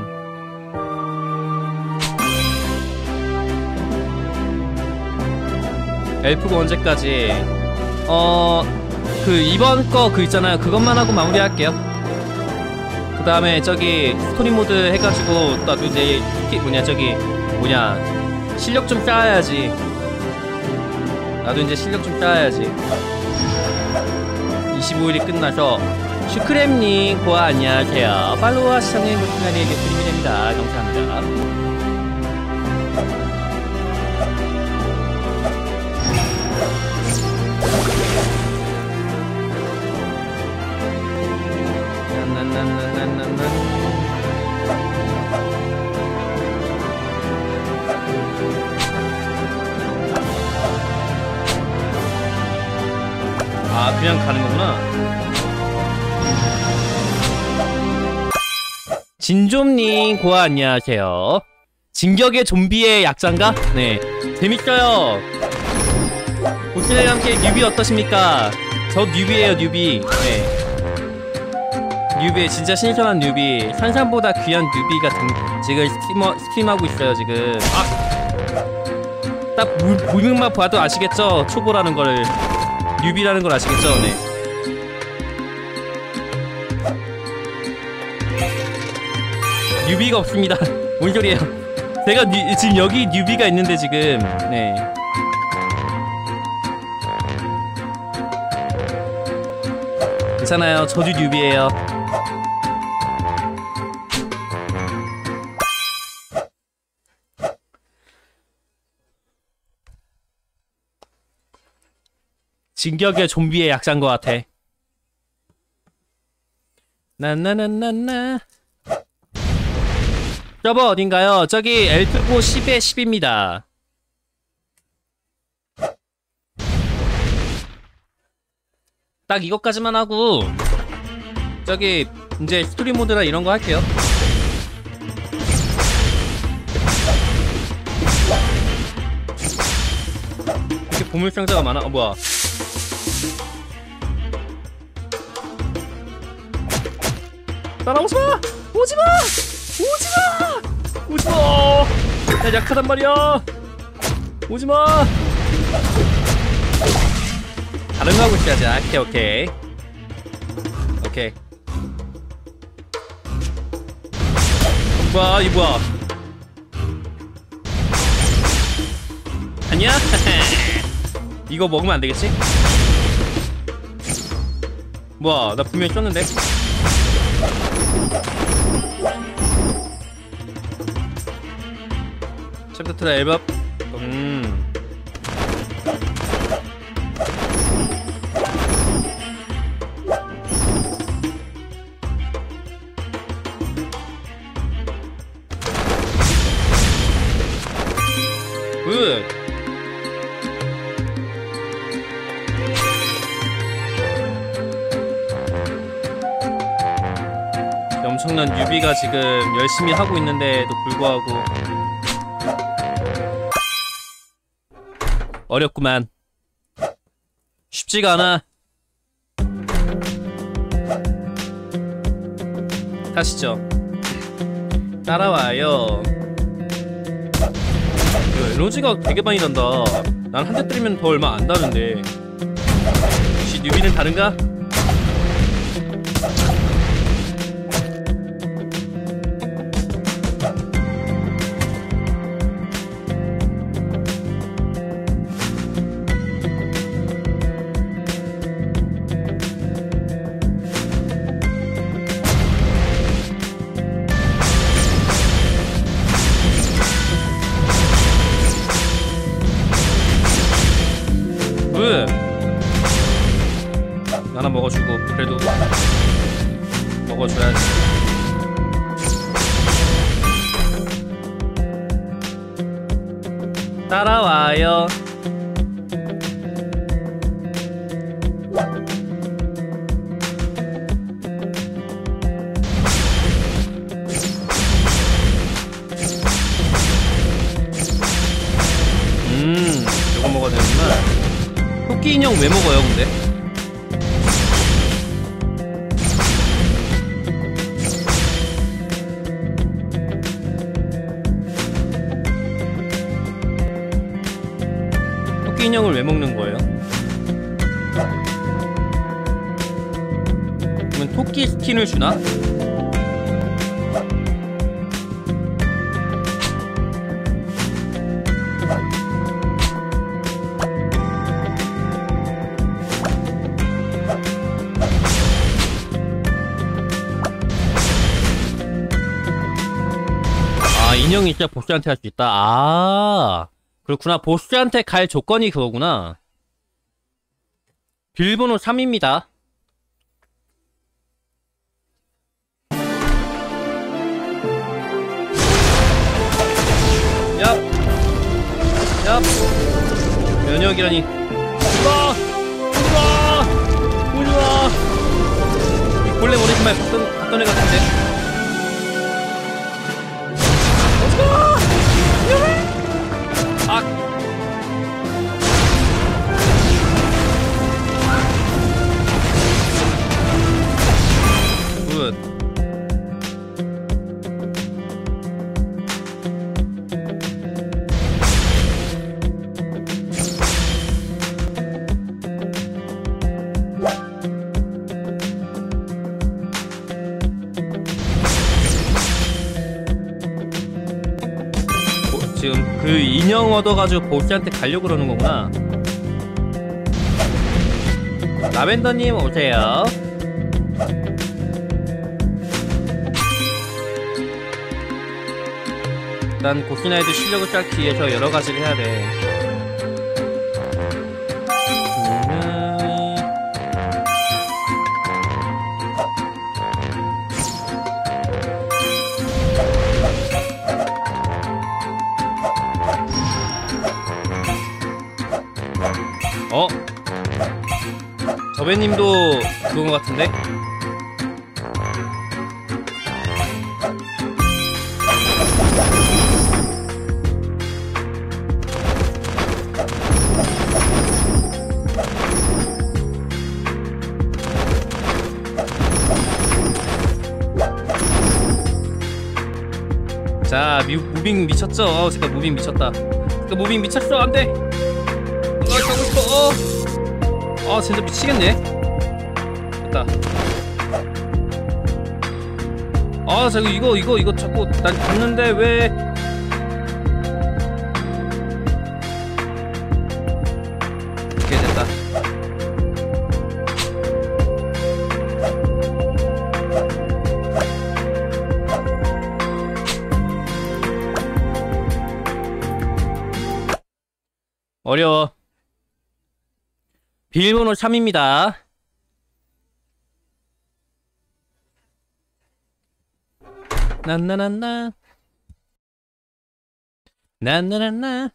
엘프가 언제까지? 어... 그 이번 거 그 있잖아요. 그것만 하고 마무리할게요. 그 다음에 저기 스토리 모드 해가지고 또 이제 뭐냐 저기 뭐냐, 실력 좀 쌓아야지. 나도 이제 실력 좀 쌓아야지. 이십오 일이 끝나서 슈크램님 고아 안녕하세요. 팔로우와 시청해 주신 날에게 드리면 됩니다. 감사합니다. 아, 그냥 가는 거구나. 진좀님 고아 안녕하세요. 진격의 좀비의 약자인가? 네, 재밌어요. 고스레와 함께 뉴비 어떠십니까? 저 뉴비에요, 뉴비. 네, 뉴비, 진짜 신선한 뉴비. 산삼보다 귀한 뉴비가 등, 지금 스트리머, 스트림하고 있어요 지금. 아, 딱 무, 무명만 봐도 아시겠죠? 초보라는 거를, 뉴비라는 걸 아시겠죠? 네. 뉴비가 없습니다. 뭔 소리예요? 제가 뉴, 지금 여기 뉴비가 있는데 지금. 네. 괜찮아요. 저도 뉴비예요. 진격의 좀비의 약자인 것 같아. 나나나나나. 서버 어딘가요? 저기 엘프고 십에 십입니다. 딱 이것까지만 하고 저기 이제 스토리 모드라 이런 거 할게요. 이렇게 보물상자가 많아. 어, 뭐야? 따라오지마! 오지마! 오지마! 오지마! 나 약하단 말이야! 오지마! 다른 거 하고 있어야지. 오케이, 오케이. 오케이. 뭐야, 이 뭐야? 아니야? 이거 먹으면 안 되겠지? 뭐야, 나 분명히 썼는데? 챕터 트라 앨범. 음. 굿. 엄청난 뉴비가 지금 열심히 하고 있는데도 불구하고 어렵구만. 쉽지가 않아. 가시죠. 따라와요. 이거 에너지가 되게 많이 난다. 난 한 대 때리면 더 얼마 안 다른데. 혹시 뉴비는 다른가? 하나 먹어주고, 그래도 먹어줘야지. 따라와요. 음, 이거 먹어야 되는구나. 토끼 인형 왜 먹어요, 근데? 토끼 인형을 왜 먹는 거예요? 그러면 토끼 스킨을 주나? 인형이 있어야 보스한테 할 수 있다. 아, 그렇구나. 보스한테 갈 조건이 그거구나. 비밀번호 삼입니다. 야, 야, 면역이라니. 우와, 우와, 우와. 이 본래 머리 정말 봤던, 봤던 애 같은데. 아. 굿. 지금 그 인형 얻어가지고 보스한테 가려고 그러는 거구나. 라벤더님 오세요. 일단 고스나이드 실력을 쌓기 위해서 여러 가지를 해야 돼. 어? 저배님도 그건 것 같은데? 자, 미, 무빙 미쳤죠? 어, 잠깐 무빙 미쳤다. 잠깐 무빙 미쳤어. 안 돼! 어, 가고 싶어. 어. 아, 진짜 미치겠네. 됐다. 아, 자꾸 이거 이거 이거 자꾸 난 봤는데 왜? 오케이, 됐다. 어려워. 비밀번호 삼입니다. 난나난나 난나난나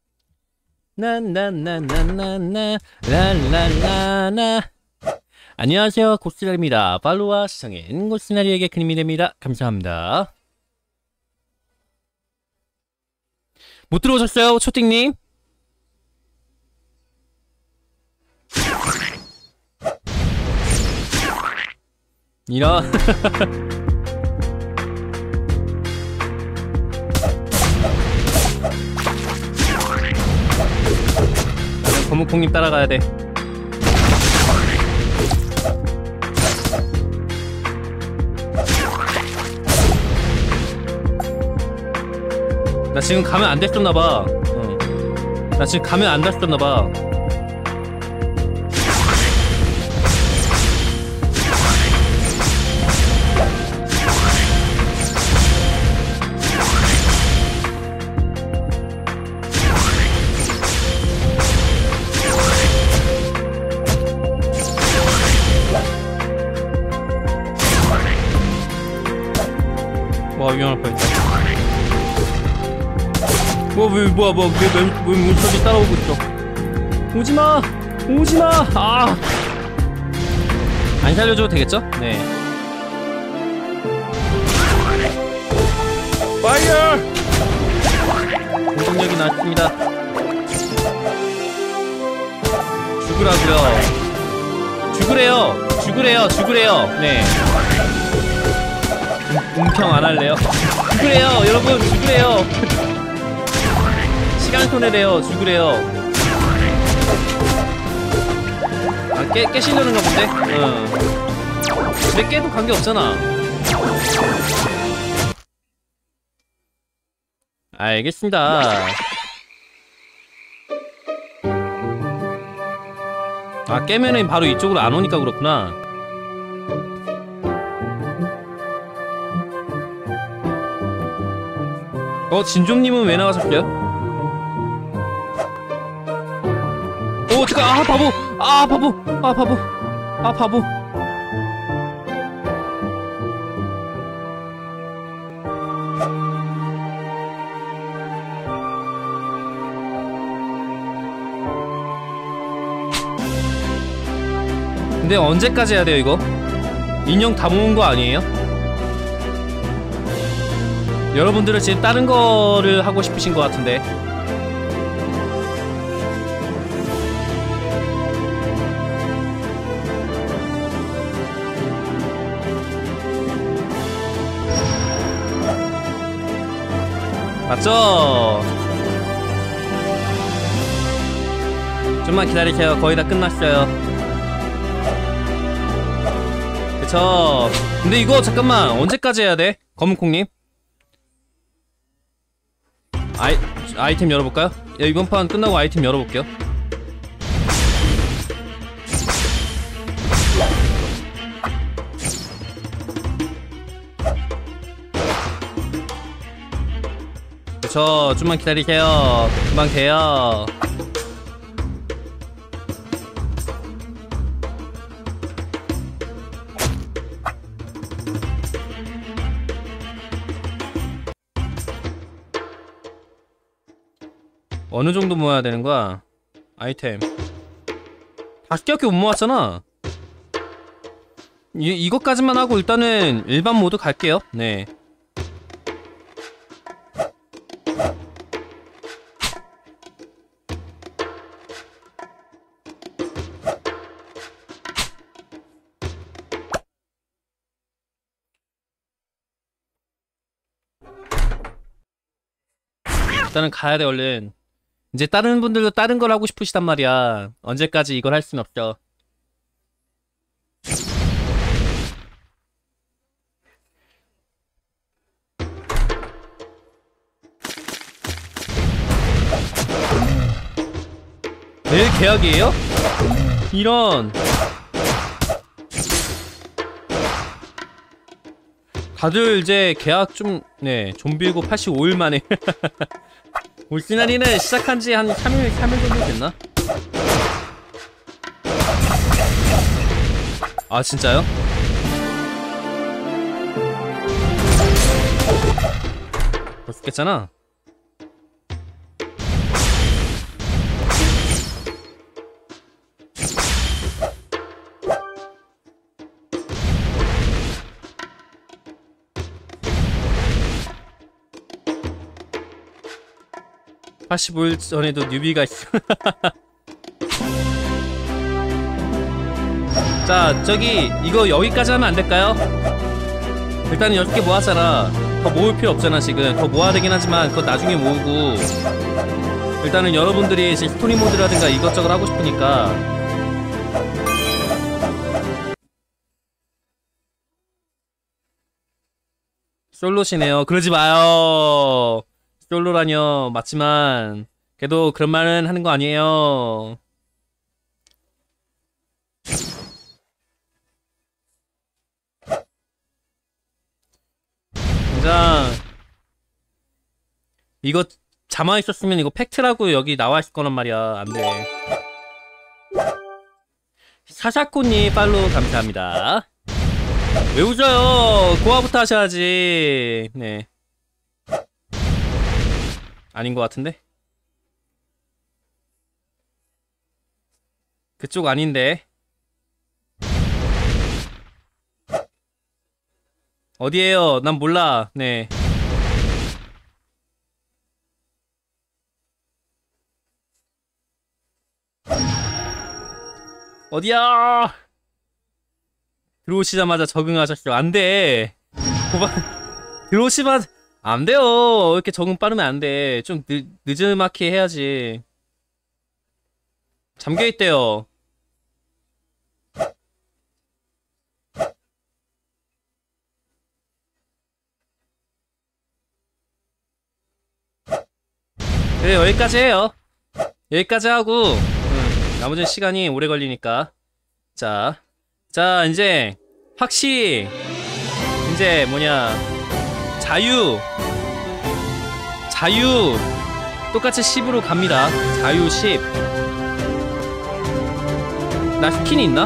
난나난나난나 랄랄라나. 안녕하세요, 고스나리입니다. 팔로와 시청인 고스나리에게 큰 힘이 됩니다. 감사합니다. 못 들어오셨어요, 초띵님? 이런. 거무콩님 따라가야 돼. 나 지금 가면 안 됐었나봐. 어. 나 지금 가면 안 됐었나봐. 와, 위험할 뻔했다. 뭐, 왜, 뭐야, 뭐, 왜, 왜, 왜 몬스터들이 따라오고 있어. 오지마! 오지마! 아! 안 살려줘도 되겠죠? 네. 파이어! 공격력이 낮습니다. 죽으라고요. 죽으래요. 죽으래요. 죽으래요. 네. 음평 안 할래요? 죽으래요, 여러분, 죽으래요. 시간 손해래요, 죽으래요. 아, 깨, 깨시려는가 본데? 응. 근데 깨도 관계없잖아. 알겠습니다. 아, 깨면은 바로 이쪽으로 안 오니까 그렇구나. 어, 진종님은 왜 나가셨어요? 오, 잠깐, 아, 바보! 아, 바보! 아, 바보! 아, 바보! 근데 언제까지 해야 돼요, 이거? 인형 다 모은 거 아니에요? 여러분들은 지금 다른 거를 하고 싶으신 것 같은데. 맞죠? 좀만 기다리세요. 거의 다 끝났어요. 그쵸. 근데 이거 잠깐만 언제까지 해야 돼? 검은콩님? 아이, 아이템 열어볼까요? 야, 이번 판 끝나고 아이템 열어볼게요. 그쵸. 좀만 기다리세요. 금방 돼요. 어느 정도 모아야 되는 거야? 아이템 다섯 개밖에 못 모았잖아. 이, 이것까지만 하고 일단은 일반 모드 갈게요. 네. 일단은 가야돼 얼른. 이제 다른 분들도 다른 걸 하고 싶으시단 말이야. 언제까지 이걸 할 순 없죠. 내일 계약이에요? 이런. 다들 이제 계약 좀, 네, 좀비고 팔십오 일 만에. 올시나리는 시작한지 한 삼 일, 삼 일 정도 됐나? 아, 진짜요? 벌써 깼잖아? 팔십오 일 전에도 뉴비가 있어. 자, 저기 이거 여기까지 하면 안 될까요? 일단은 여섯 개 모았잖아. 더 모을 필요 없잖아. 지금 더 모아야 되긴 하지만 그거 나중에 모으고, 일단은 여러분들이 이제 스토리 모드라든가 이것저것 하고 싶으니까. 솔로시네요. 그러지 마요. 솔로라뇨. 맞지만 그래도 그런 말은 하는 거 아니에요. 진짜 이거 자막 있었으면 이거 팩트라고 여기 나와 있을 거란 말이야. 안 돼. 사사코님 팔로우 감사합니다. 왜 웃어요? 고아부터 하셔야지. 네. 아닌 것 같은데? 그쪽 아닌데? 어디에요? 난 몰라. 네. 어디야? 들어오시자마자 적응하셨죠. 안돼. 고반 들어오시자마자 안돼요. 이렇게 적응 빠르면 안돼. 좀 늦, 늦음하게 해야지. 잠겨있대요. 그래, 여기까지 해요. 여기까지 하고, 음, 나머지 시간이 오래 걸리니까. 자, 자, 이제 확실히 이제 뭐냐, 자유 자유 똑같이 십으로 갑니다. 자유 십. 나 스킨 있나?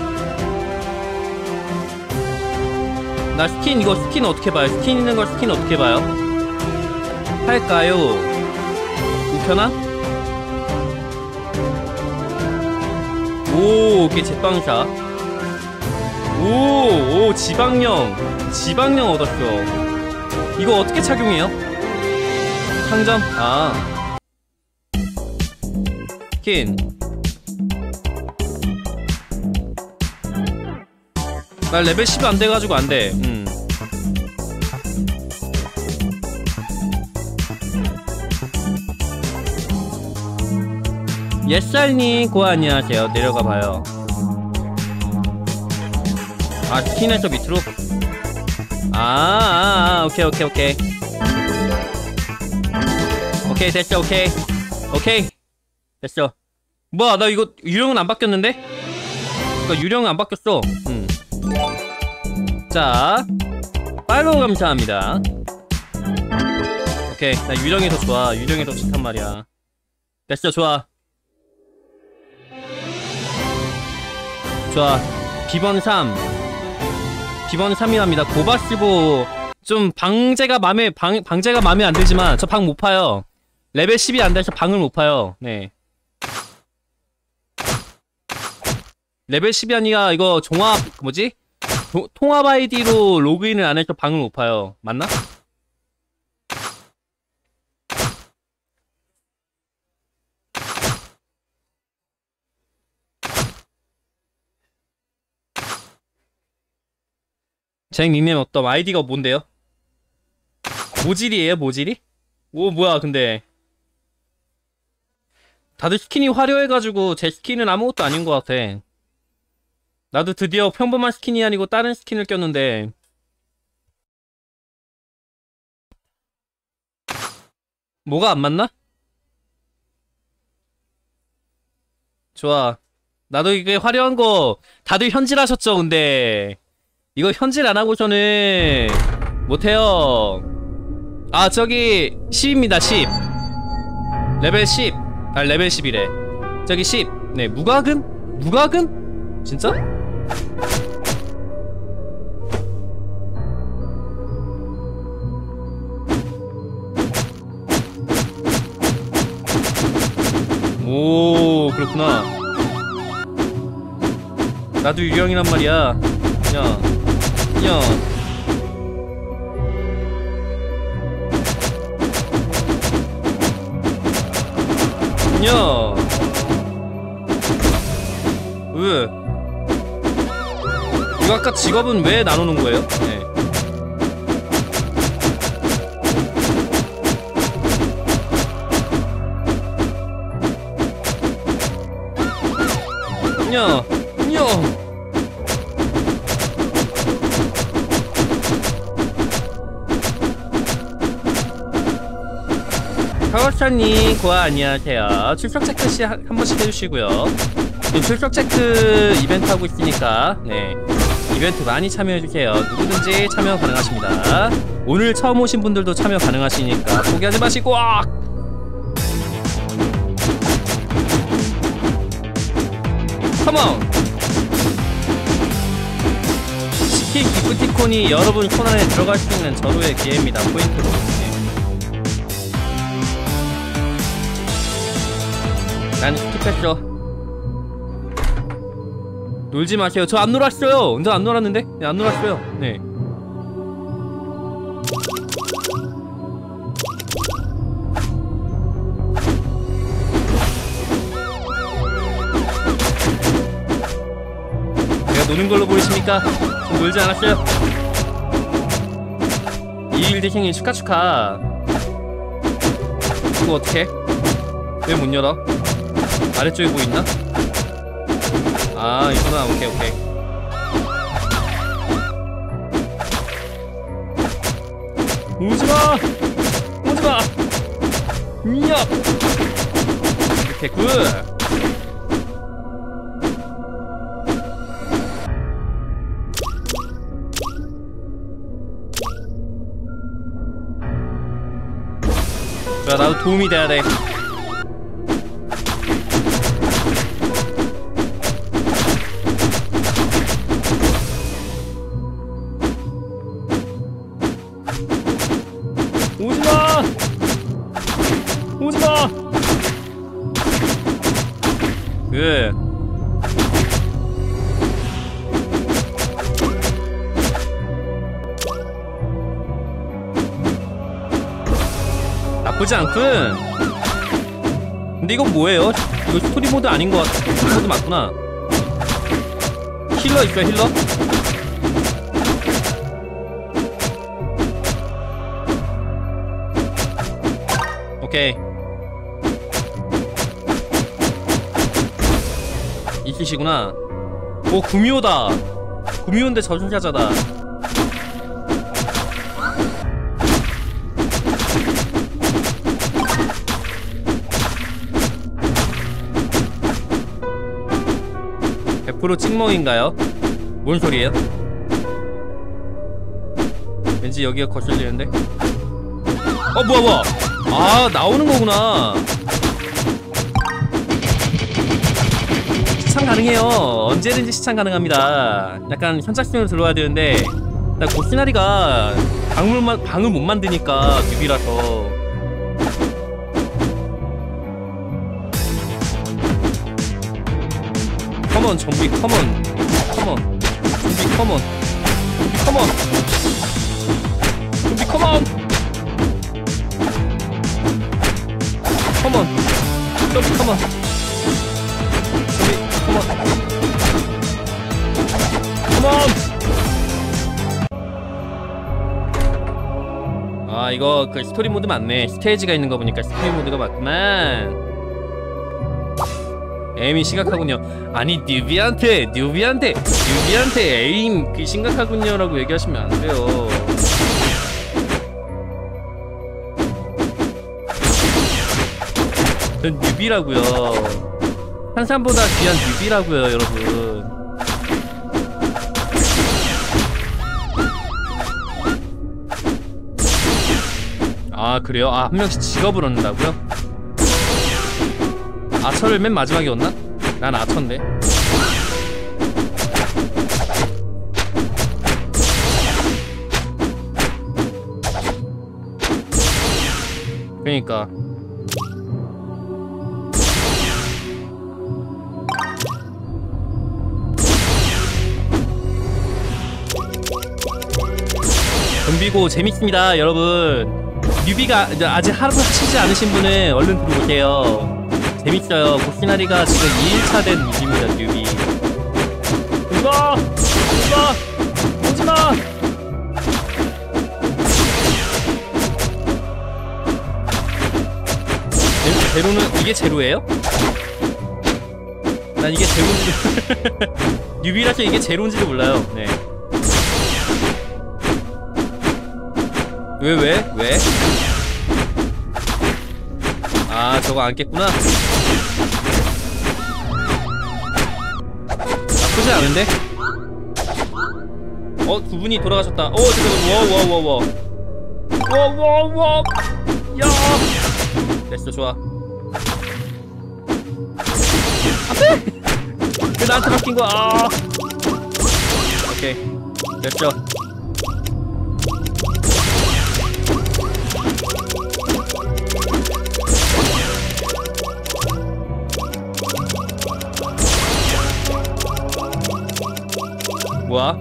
나 스킨 이거 스킨 어떻게 봐요? 스킨 있는 걸 스킨 어떻게 봐요? 할까요? 우편아? 오, 이게 제빵사. 오, 오, 지방령. 지방령 얻었어. 이거 어떻게 착용해요? 상점? 아. 스킨. 나 레벨 십이 안 돼가지고 안 돼. 음. 옛살님 고아 안녕하세요. 내려가봐요. 아 스킨에서 밑으로? 아, 아, 아 오케이 오케이 오케이 오케이 됐어. 오케이 오케이 됐어. 뭐야 나 이거 유령은 안 바뀌었는데? 그니까 유령은 안 바뀌었어. 음. 자 팔로우 감사합니다. 오케이 나 유령이 더 좋아. 유령이 더 좋단 말이야. 됐어. 좋아 좋아. 비번 삼 비번 삼이랍니다. 고바스보 좀 방제가 맘에 방, 방제가 맘에 안 들지만 저 방 못 파요. 레벨 십이 안 돼서 방을 못 파요. 네 레벨 십이 아니라 이거 종합 뭐지? 도, 통합 아이디로 로그인을 안 해서 방을 못 파요. 맞나? 제 닉네임 어떤 아이디가 뭔데요? 모질이에요? 모질이? 오 뭐야 근데 다들 스킨이 화려해가지고 제 스킨은 아무것도 아닌 것 같아. 나도 드디어 평범한 스킨이 아니고 다른 스킨을 꼈는데 뭐가 안 맞나? 좋아. 나도 이게 화려한 거 다들 현질하셨죠. 근데 이거 현질 안 하고서는 못해요. 아 저기 십입니다. 십 레벨 십. 아 레벨 십이래. 저기 십. 네 무과금? 무과금? 진짜? 오 그렇구나. 나도 유령이란 말이야. 야 야. 야. 왜? 이거 아까 직업은 왜 나눠놓은 거예요? 네. 야. 야. 카와사님 고아 안녕하세요. 출석 체크시 한 번씩 해주시고요. 출석 체크 이벤트 하고 있으니까 네 이벤트 많이 참여해주세요. 누구든지 참여 가능하십니다. 오늘 처음 오신 분들도 참여 가능하시니까 포기하지 마시고 아! 컴온! 스킨 기프티콘이 여러분 손안에 들어갈 수 있는 절호의 기회입니다. 포인트로. 네. 난 스킵했어. 놀지 마세요. 저 안 놀았어요. 저 안 놀았는데? 네, 안 놀았어요. 네. 내가 노는 걸로 보이십니까? 좀 놀지 않았어요? 이일대 생일 축하 축하. 이거 어떡해? 왜 못 열어? 아래쪽에 뭐 있나? 아 이구나. 오케이 오케이. 오지마! 오지마! 이야! 이렇게 굿! 자, 나도 도움이 돼야 돼. 오지마! 오지마! 그 나쁘지 않군. 근데 이건 뭐예요? 이거 스토리 모드 아닌 것 같아. 스토리 모드 맞구나. 힐러 있어요, 힐러? 오케이. 이키시구나. 오, 구미호다. 구미호인데 저승사자다. 백 퍼센트 찍먹인가요? 뭔 소리예요? 왠지 여기가 거슬리는데? 어, 뭐야 뭐야. 아, 나오는 거구나. 시청 가능해요. 언제든지 시청 가능합니다. 약간 현착순으로 들어와야 되는데 나 고시나리가 방울만, 방을 못 만드니까 뉴비라서. 컴온 좀비 컴온 컴온 좀비 컴온 좀비 컴온 좀비 컴온 컴온 좀비 컴온 좀비 컴온 컴온. 아, 이거 그 스토리 모드 맞네. 스테이지가 있는 거 보니까 스토리 모드가 맞구만. 에임이 심각하군요. 아니, 뉴비한테 뉴비한테 뉴비한테 에임 그 심각하군요 라고 얘기하시면 안 돼요. 전 뉴비라고요. 한산보다 귀한 뉴비라고요, 여러분. 아, 그래요? 아, 한 명씩 직업을 얻는다고요? 아처를 맨 마지막에 얻나? 난 아처인데. 그러니까 좀비고 재밌습니다, 여러분. 뉴비가 아직 하루 하시지 않으신 분은 얼른 들어오세요. 재밌어요. 고시나리가 지금 이 일차 된 뉴비입니다, 뉴비. 오지마! 오지마! 오지마! 제, 제로는 이게 제로예요? 난 이게 제로인지도 뉴비라서 이게 제로인지도 몰라요. 네. 왜 왜? 왜? 아, 저거 안 깼구나. 나쁘지 않은데? 어, 두 분이 돌아가셨다. 어, 잠깐만. 워워워워. 워워워. 야. 됐어, 좋아. 안돼. 왜 나한테 바뀐 거야? 아. 오케이. 됐죠. 뭐야?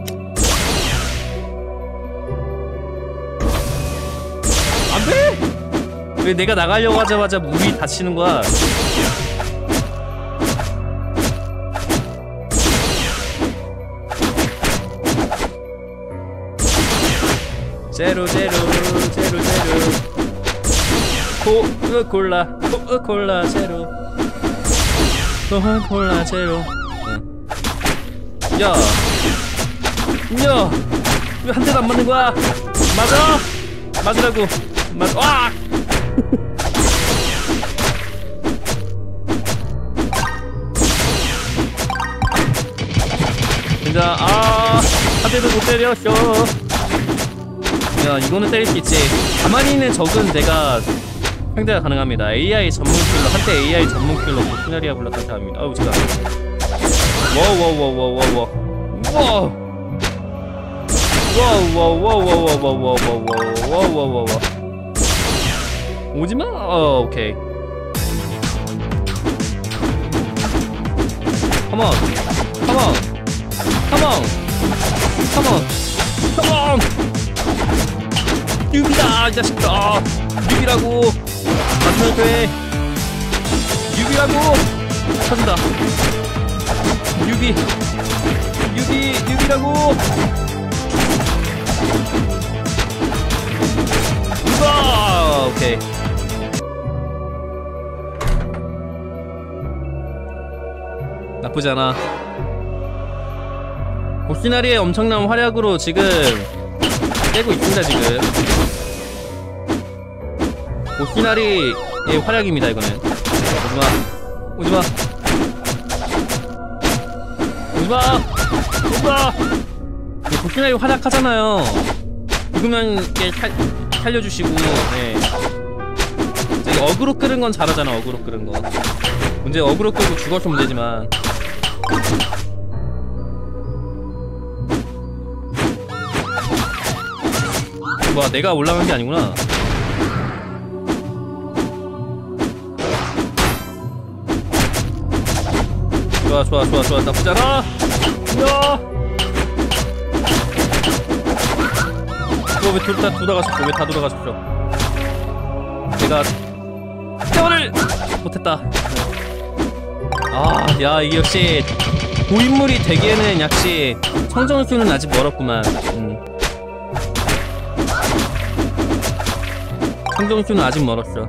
안돼! 왜 내가 나가려고 하자마자 문이 닫히는 거야? 제로 제로 제로 제로 코카콜라 코카콜라 제로 코카콜라 제로. 야! 야! 왜 한 대도 안 맞는 거야? 맞아! 맞으라고! 맞아! 와! 진짜, 아! 한 대도 못 때렸어! 야, 이거는 때릴 수 있지. 가만히 있는 적은 내가 상대가 가능합니다. 에이아이 전문 킬러, 한때 에이아이 전문 킬러 보시나리아 불렀다고 합니다. 아우 제가 워워워워워워워 우와 워워워워워워워워워워워워워워 오지마? 어 오케이 컴온 컴온 컴온 컴온 컴온 유비다 이 자식들아 유비라고 맞으면 돼 유비라고 터진다 유비 유비 유비라고 우와 오케이 나쁘지 않아. 보시나리의 엄청난 활약으로 지금 깨고 있습니다. 지금 보시나리의 활약입니다. 이거는 오지마 오지마 오지마 오지마 보시나리 활약하잖아요. 죽으면 게 살, 살려주시고 네. 저기 어그로 끄는 건 잘하잖아. 어그로 끄는 거 문제 어그로 끄고 죽어서 문제지만 뭐 내가 올라간 게 아니구나. 좋아 좋아 좋아 좋아 나쁘지 않아. 야 이거 왜 둘 다 돌아가셨어? 왜 다 돌아가셨어? 내가 태원을 못했다. 아, 야 이게 역시 고인물이 되기에는 역시 성정수는 아직 멀었구만. 음. 성정수는 아직 멀었어.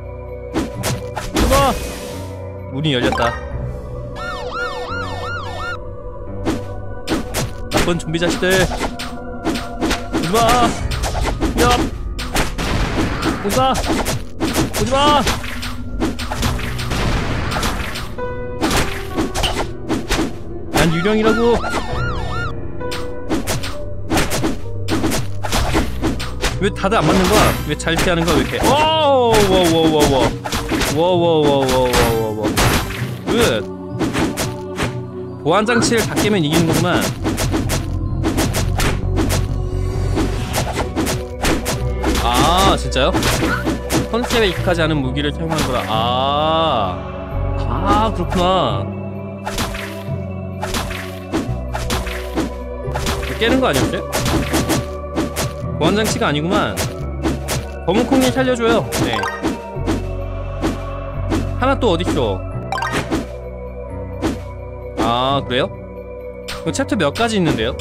봐봐! 문이 열렸다. 나쁜 좀비 자식들. 오지마! 야! 오지마! 오지마! 난 유령이라고! 왜 다들 안 맞는 거야? 왜 잘 피하는 거야? 왜 이렇게? 워워워워워 워워워워워워워 굿! 보안 장치를 다 깨면 이기는 거구만. 아 진짜요? 컨셉에 익숙하지 않은 무기를 사용하는 거라. 아, 아 그렇구나. 깨는 거 아니었어요? 보안장치가 아니구만. 검은콩님 살려줘요. 네. 하나 또 어딨어? 아 그래요? 그 챕터 몇 가지 있는데요?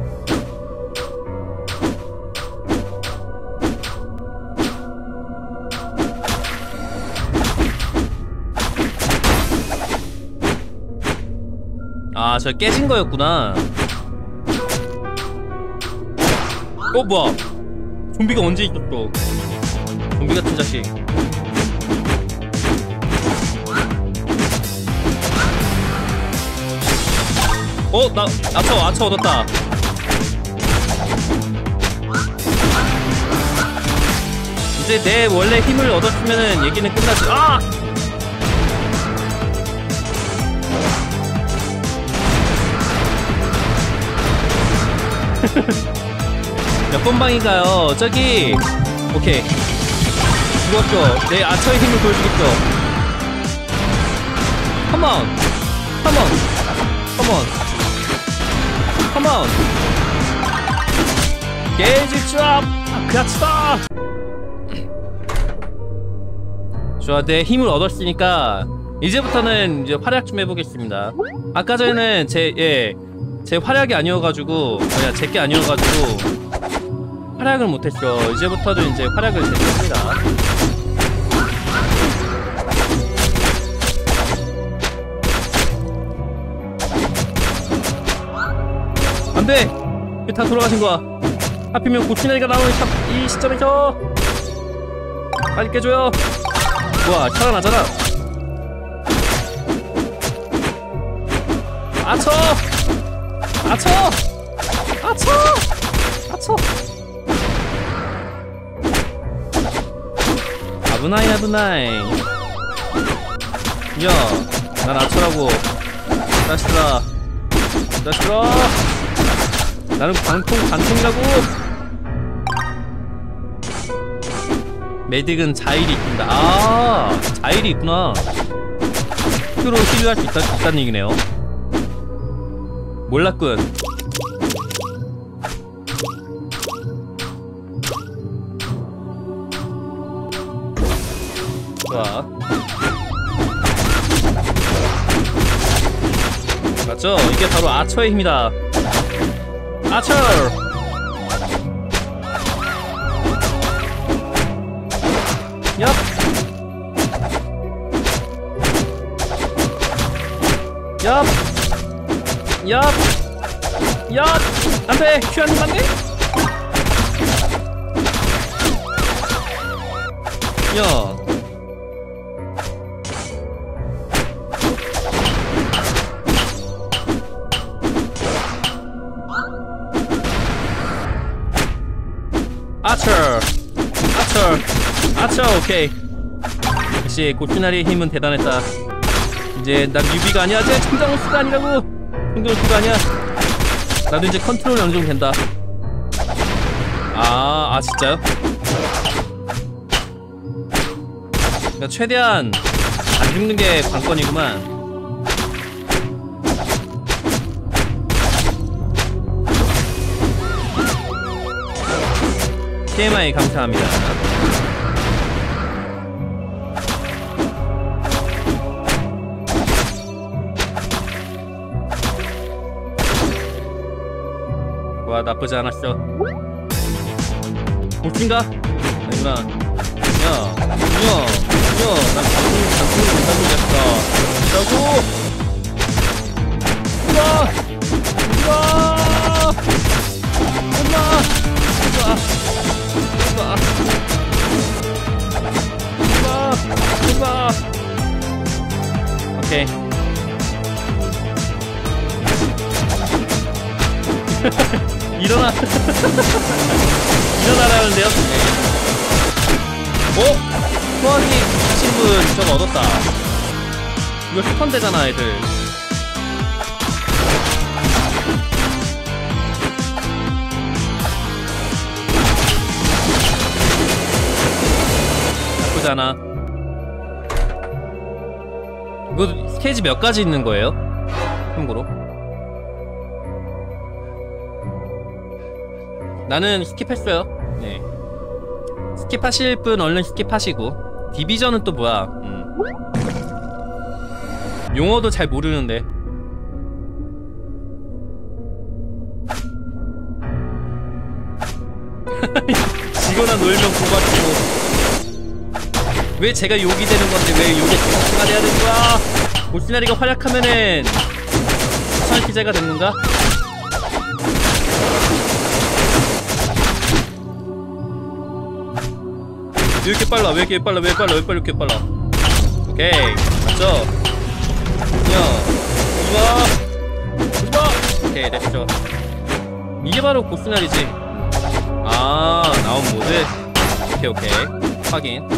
아 저 깨진 거였구나. 어 뭐야? 좀비가 언제 있었어? 좀비 같은 자식. 어? 나 아처 아처 얻었다. 이제 내 원래 힘을 얻었으면은 얘기는 끝나지. 아! 몇 번 방인가요? 저기 오케이 죽었죠. 내 아처의 힘을 보여주겠죠. 컴온 컴온 컴온 컴온 게이지 쫙 그렇다. 좋아 내 힘을 얻었으니까 이제부터는 이제 활약 좀 해보겠습니다. 아까 전에는 제 예 제 활약이 아니어가지고 뭐야 제게 아니어가지고 활약을 못했죠. 이제부터는 이제 활약을 제게 합니다. 안돼! 왜 다 돌아가신 거야? 하필이면 고치나리가 나오는 이 시점에서 빨리 깨줘요. 우와 살아나잖아. 아처! 아처! 아처! 아처! 아브나이 아브나이. 야, 난 아처라고. 다시라 다시라. 나는 광통 관통이라고. 메딕은 자일이 있습니다. 아, 자일이 있구나. 스스로 힐할 수 있다, 있다는 얘기네요. 몰랐군. 좋아. 맞죠? 이게 바로 아처의 힘이다. 아처! 얍! 얍! 얍! 얍! 안돼! 큐아님 안돼! 야! 아처! 아처! 아처! 오케이. 역시 고추나리의 힘은 대단했다. 이제 난 뮤비가 아니야. 이제 청정호수가 아니라고. 청정호수가 아니야. 나도 이제 컨트롤 어느 정도 된다. 아, 아 진짜요? 그러니까 최대한 안 죽는 게 관건이구만. 티엠아이 감사합니다. 와, 나쁘지 않았어. 볼진가? 아니구나. 야, 야, 야, 난 방송, 방송을 못하고 있었어. 라고! 우와! 우와! 우와! 우와! 우와! 우와! 우와! 오케이. 일어나. 일어나라는데요? 네. 어? 소환이 하신 분 저거 얻었다. 이거 스펀되잖아 애들. 나쁘지 않아. 이거 스테이지 몇 가지 있는 거예요? 참고로. 나는 스킵했어요. 네. 스킵하실 분 얼른 스킵하시고. 디비전은 또 뭐야? 음. 용어도 잘 모르는데. 지거나 놀면 고맙고. 왜 제가 욕이 되는 건데 왜 욕이 제가 돼야 되는 거야? 고시나리가 활약하면은 수상 기자가 되는 건가? 왜 이렇게 빨라? 왜 이렇게 빨라? 왜 빨라? 왜 빨라? 이렇게 빨라? 오케이, 맞죠? 야, 이봐, 이봐. 오케이, 됐죠. 이게 바로 고스날이지. 아, 나온 모드. 오케이, 오케이. 확인.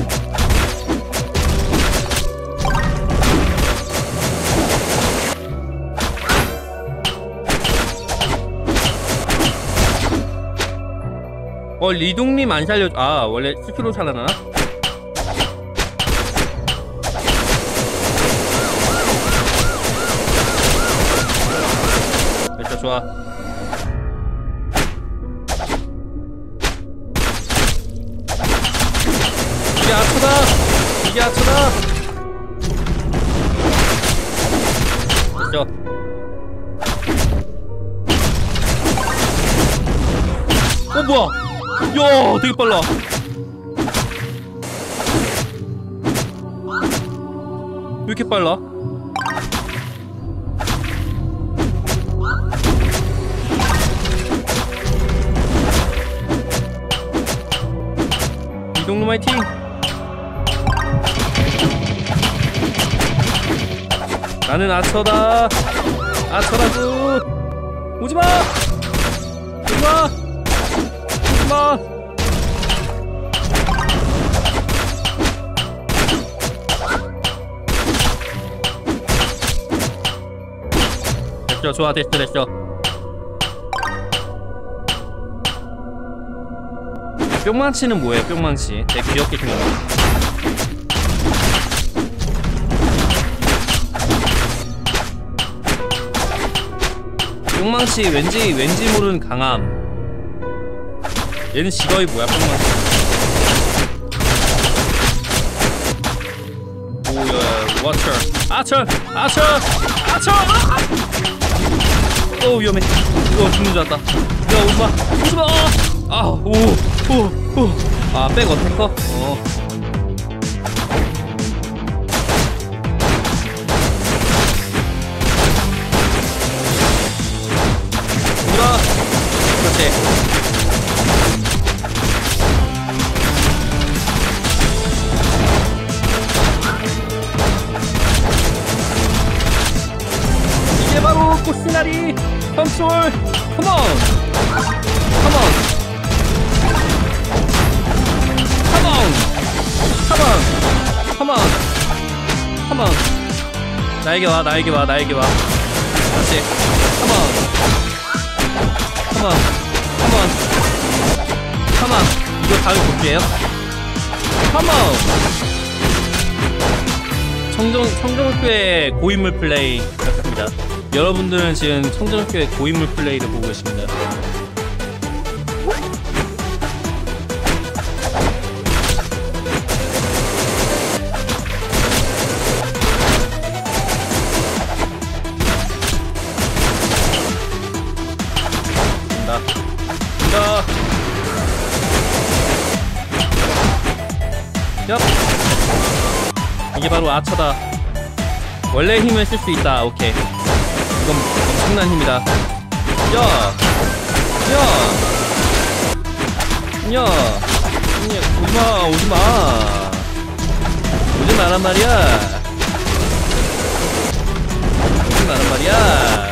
어, 리동님 안 살려줘. 아, 원래 스스로 살아나나? 됐어, 좋아. 이게 아프다! 이게 아프다! 됐죠. 어, 뭐야! 야, 되게 빨라. 왜 이렇게 빨라? 이동놈 화이팅! 나는 아처다. 아처라고. 오지마! 오지마! 오지마! 됐어. 좋아, 됐어, 됐어. 뿅망치는 뭐예요, 뿅망치? 되게 귀엽게 생겼네. 뿅망치 왠지 왠지 모르는 강함. 얘는 직업이 뭐야, 뿅망치? 오야, 워처, 아처, 아처, 아처. 오 위험해. 오 죽는 줄 알았다. 야 오지마, 오지마. 아, 오, 오, 오. 아, 백 어택커? 어. 오지마. 그렇지. 이게 바로 꽃시나리 컨트롤. 컴온, 컴온, 컴온, 컴온, 컴온, 컴온. 나에게 와, 나에게 와, 나에게 와. 그렇지. 컴온, 컴온, 컴온, 컴온. 이거 다음에 볼게요. 컴온. 청정, 청정학교의 고인물 플레이 같습니다. 여러분들은 지금 청정학교의 고인물 플레이를 보고 계십니다. 간다. 간다. 얍. 이게 바로 아처다. 원래 힘을 쓸 수 있다. 오케이. 이건 엄청난 힘이다. 야! 야! 야! 야! 오지마! 오지마! 오지마란 말이야! 오지마란 말이야!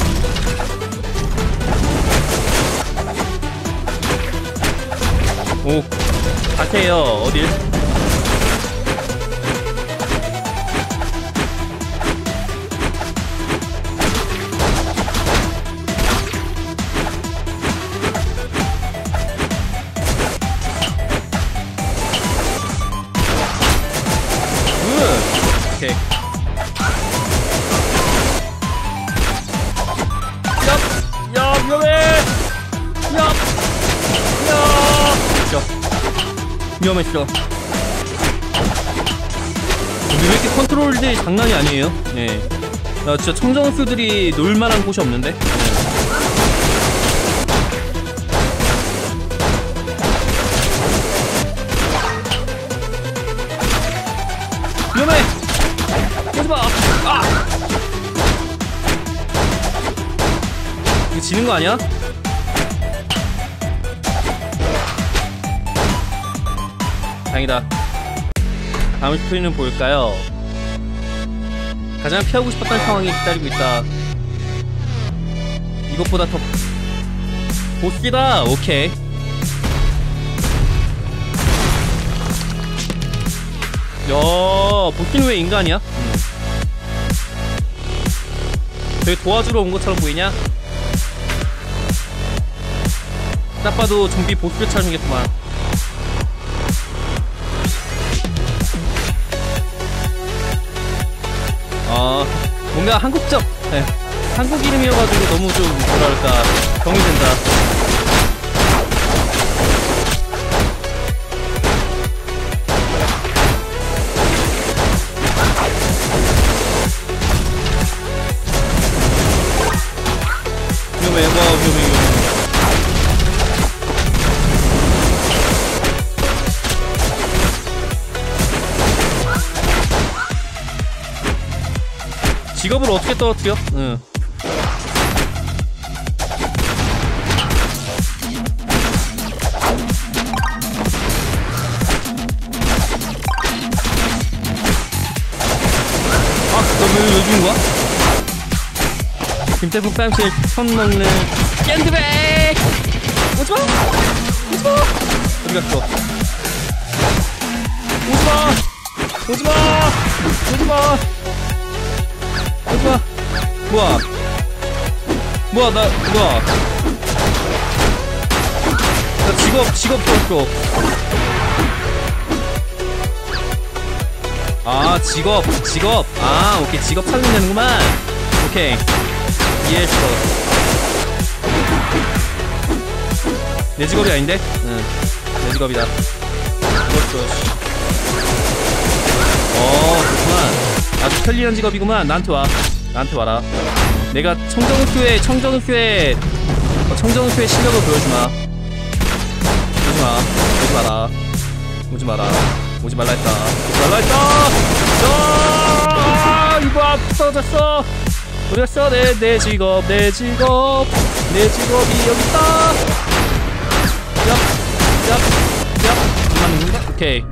오! 박해요. 어딜? 오케이. 얍! 야 위험해! 얍! 야! 야! 위험했어. 왜 이렇게 컨트롤들이 장난이 아니에요? 네. 야 진짜 청정수들이 놀만한 곳이 없는데? 네. 위험해! 오지마! 아! 이거 지는 거 아니야? 다행이다. 다음 스토리는 볼까요? 가장 피하고 싶었던 상황이 기다리고 있다. 이것보다 더 보스다! 오케이. 야, 보스는 왜 인간이야? 음. 되게 도와주러 온 것처럼 보이냐? 딱 봐도 좀비 보스처럼 생겼구만. 어, 뭔가 한국적, 네. 한국 이름이어가지고 너무 좀 뭐랄까 정이 된다. 위험해, 와 위험해 위험해. 직업을 어떻게 떨어뜨려? 응. 아, 너 왜, 왜 죽은 거야? 김태풍 뺨실 선 먹는 샌드백! 오지마! 오지마! 어디 갔어? 오지마! 오지마! 오지마! 오지마! 뭐야? 뭐야 나 뭐야 나 직업 직업 줬어. 아 직업 직업 아 오케이 직업 찾으면 되는구만. 오케이 이해했어. 내 직업이 아닌데? 응 내 직업이다. 그렇죠. 어 그렇구만. 아주 편리한 직업이구만. 나한테 와 나한테 와라. 내가 청정수의 청정수의 어, 청정수의 실력을 보여주마. 오지마 오지 마라 오지 마라 오지 말라 했다 오지 말라 했다. 아 이거 아 떨어졌어. 어디갔어 내 내 직업 내 직업 내 직업이 여기 있다. 얍얍얍 맞는가? 오케이.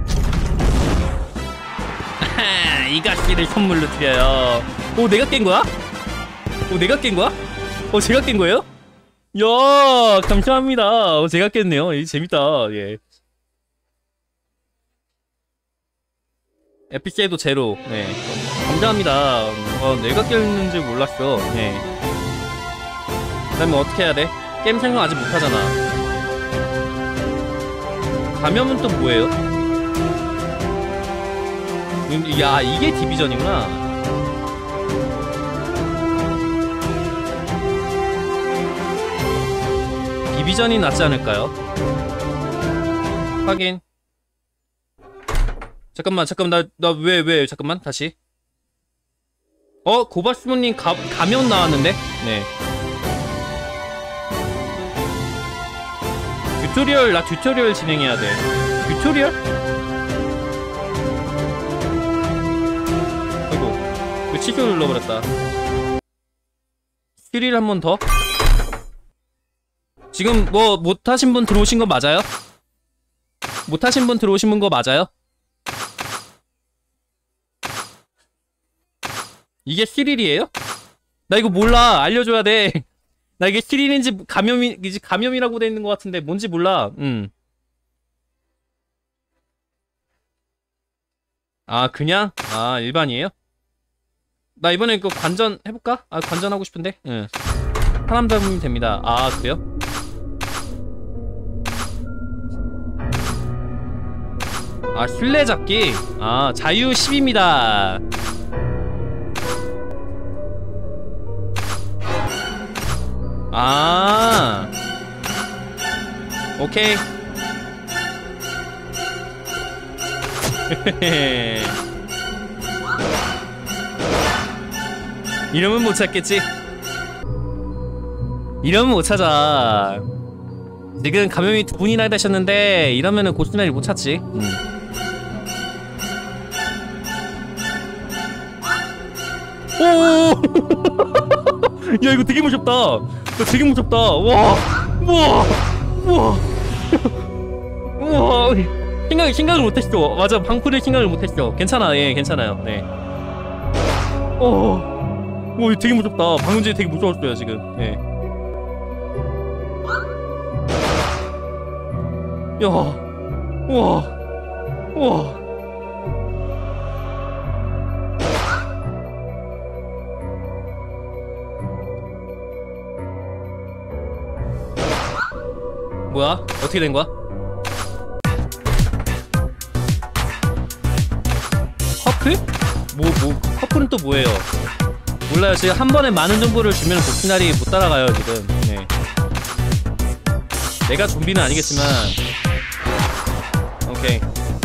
이 가시를 선물로 드려요. 오 내가 깬 거야? 오 내가 깬 거야? 어 제가 깬 거예요? 야 감사합니다. 어, 제가 깼네요. 이 재밌다. 예. 에피세이도 제로. 네. 감사합니다. 어, 내가 깼는지 몰랐어. 네. 그다음에 어떻게 해야 돼? 게임 생성 아직 못하잖아. 감염은 또 뭐예요? 야 이게 디비전이구나. 디비전이 낫지 않을까요? 확인. 잠깐만 잠깐만 나 나 왜 왜 잠깐만 다시. 어 고바스모님 가 가면 나왔는데. 네. 튜토리얼 나 튜토리얼 진행해야 돼. 튜토리얼? 아이고 그 취소 눌러버렸다. 스킬 한 번 더. 지금 뭐 못하신 분 들어오신 거 맞아요? 못하신 분 들어오신 거 맞아요? 이게 스릴이에요? 나 이거 몰라. 알려줘야 돼. 나 이게 스릴인지 감염이 이제 감염이라고 돼 있는 것 같은데 뭔지 몰라. 음. 아 그냥? 아 일반이에요? 나 이번에 이거 관전 해볼까? 아 관전하고 싶은데. 응. 사람 잡으면 됩니다. 아 그래요? 아 술래잡기? 아 자유 십입니다. 아 오케이. 이러면 못 찾겠지? 이러면 못 찾아. 지금 감염이 두 분이나 되셨는데 이러면은 고스나리 못 찾지. 음. 오! 야 이거 되게 무섭다. 이거 되게 무섭다. 와, 우와, 우와, 우와. 생각 생각을 못했어. 맞아, 방풀을 생각을 못했어. 괜찮아, 예, 괜찮아요. 네. 오, 오, 되게 무섭다. 방금 전에 되게 무서웠어요 지금. 네. 야, 우와, 우와. 뭐야? 어떻게 된 거야? 커플? 뭐, 뭐, 커플은 또 뭐예요? 몰라요. 지금 한 번에 많은 정보를 주면 복신날이 못 따라가요, 지금. 네. 내가 좀비는 아니겠지만. 오케이.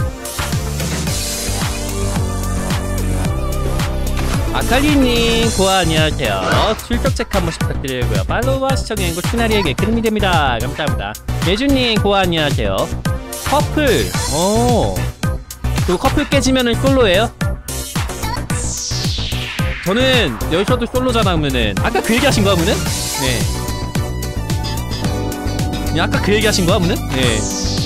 아칼리님, 고아 안녕하세요. 출석 체크 한 번씩 부탁드리고요. 팔로우와 시청해 주신 시나리에게 큰 힘이 됩니다. 감사합니다. 예준님, 고아 안녕하세요. 커플, 오. 그 커플 깨지면은 솔로예요? 저는 여기서도 솔로잖아, 그러면은. 아까 그 얘기 하신 거야, 그러면? 네. 아까 그 얘기 하신 거야, 그러면? 네.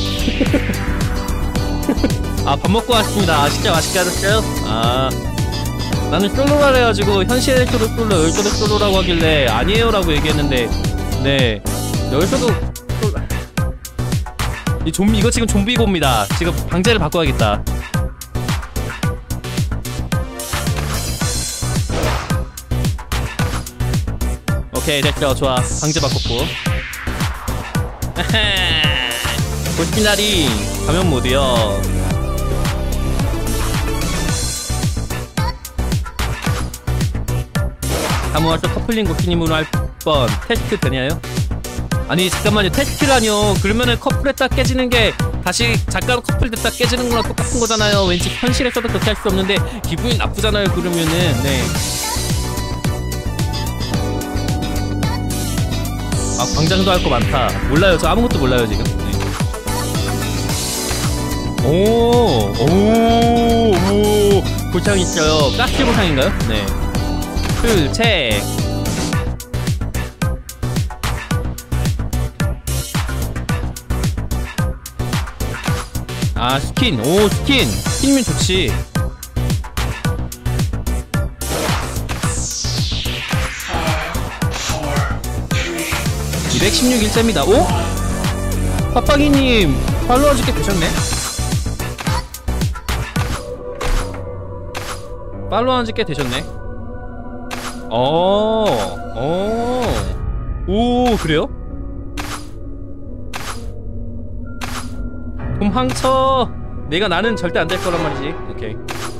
아, 밥 먹고 왔습니다. 아, 진짜 맛있게 하셨어요? 아. 나는 솔로라 해가지고 현실에서도 솔로, 여기서도 솔로라고 하길래 아니에요 라고 얘기했는데 네 여기서도 솔... 이 좀비 이거 지금 좀비고입니다. 지금 방제를 바꿔야겠다. 오케이 됐죠. 좋아. 방제 바꿨고. 고시나리 가면 모드요. 다 모아서 커플링 고시님으로 할 번 테스트 되냐요? 아니 잠깐만요. 테스트라뇨. 그러면은 커플했다 깨지는 게 다시 잠깐 커플 됐다 깨지는 거랑 똑같은 거잖아요. 왠지 현실에서도 그렇게 할 수 없는데 기분이 나쁘잖아요. 그러면은 네. 아 광장도 할 거 많다. 몰라요. 저 아무것도 몰라요 지금. 네. 오, 오, 오, 보상 있어요. 가스 보상인가요? 네. 풀책. 아 스킨. 오 스킨. 스킨이면 좋지. 이백십육 일째입니다. 오? 팟빵이님 팔로워 짓게 되셨네? 팔로워 짓게 되셨네? 어, 어, 오, 그래요? 도망쳐! 내가 나는 절대 안 될 거란 말이지. 오케이.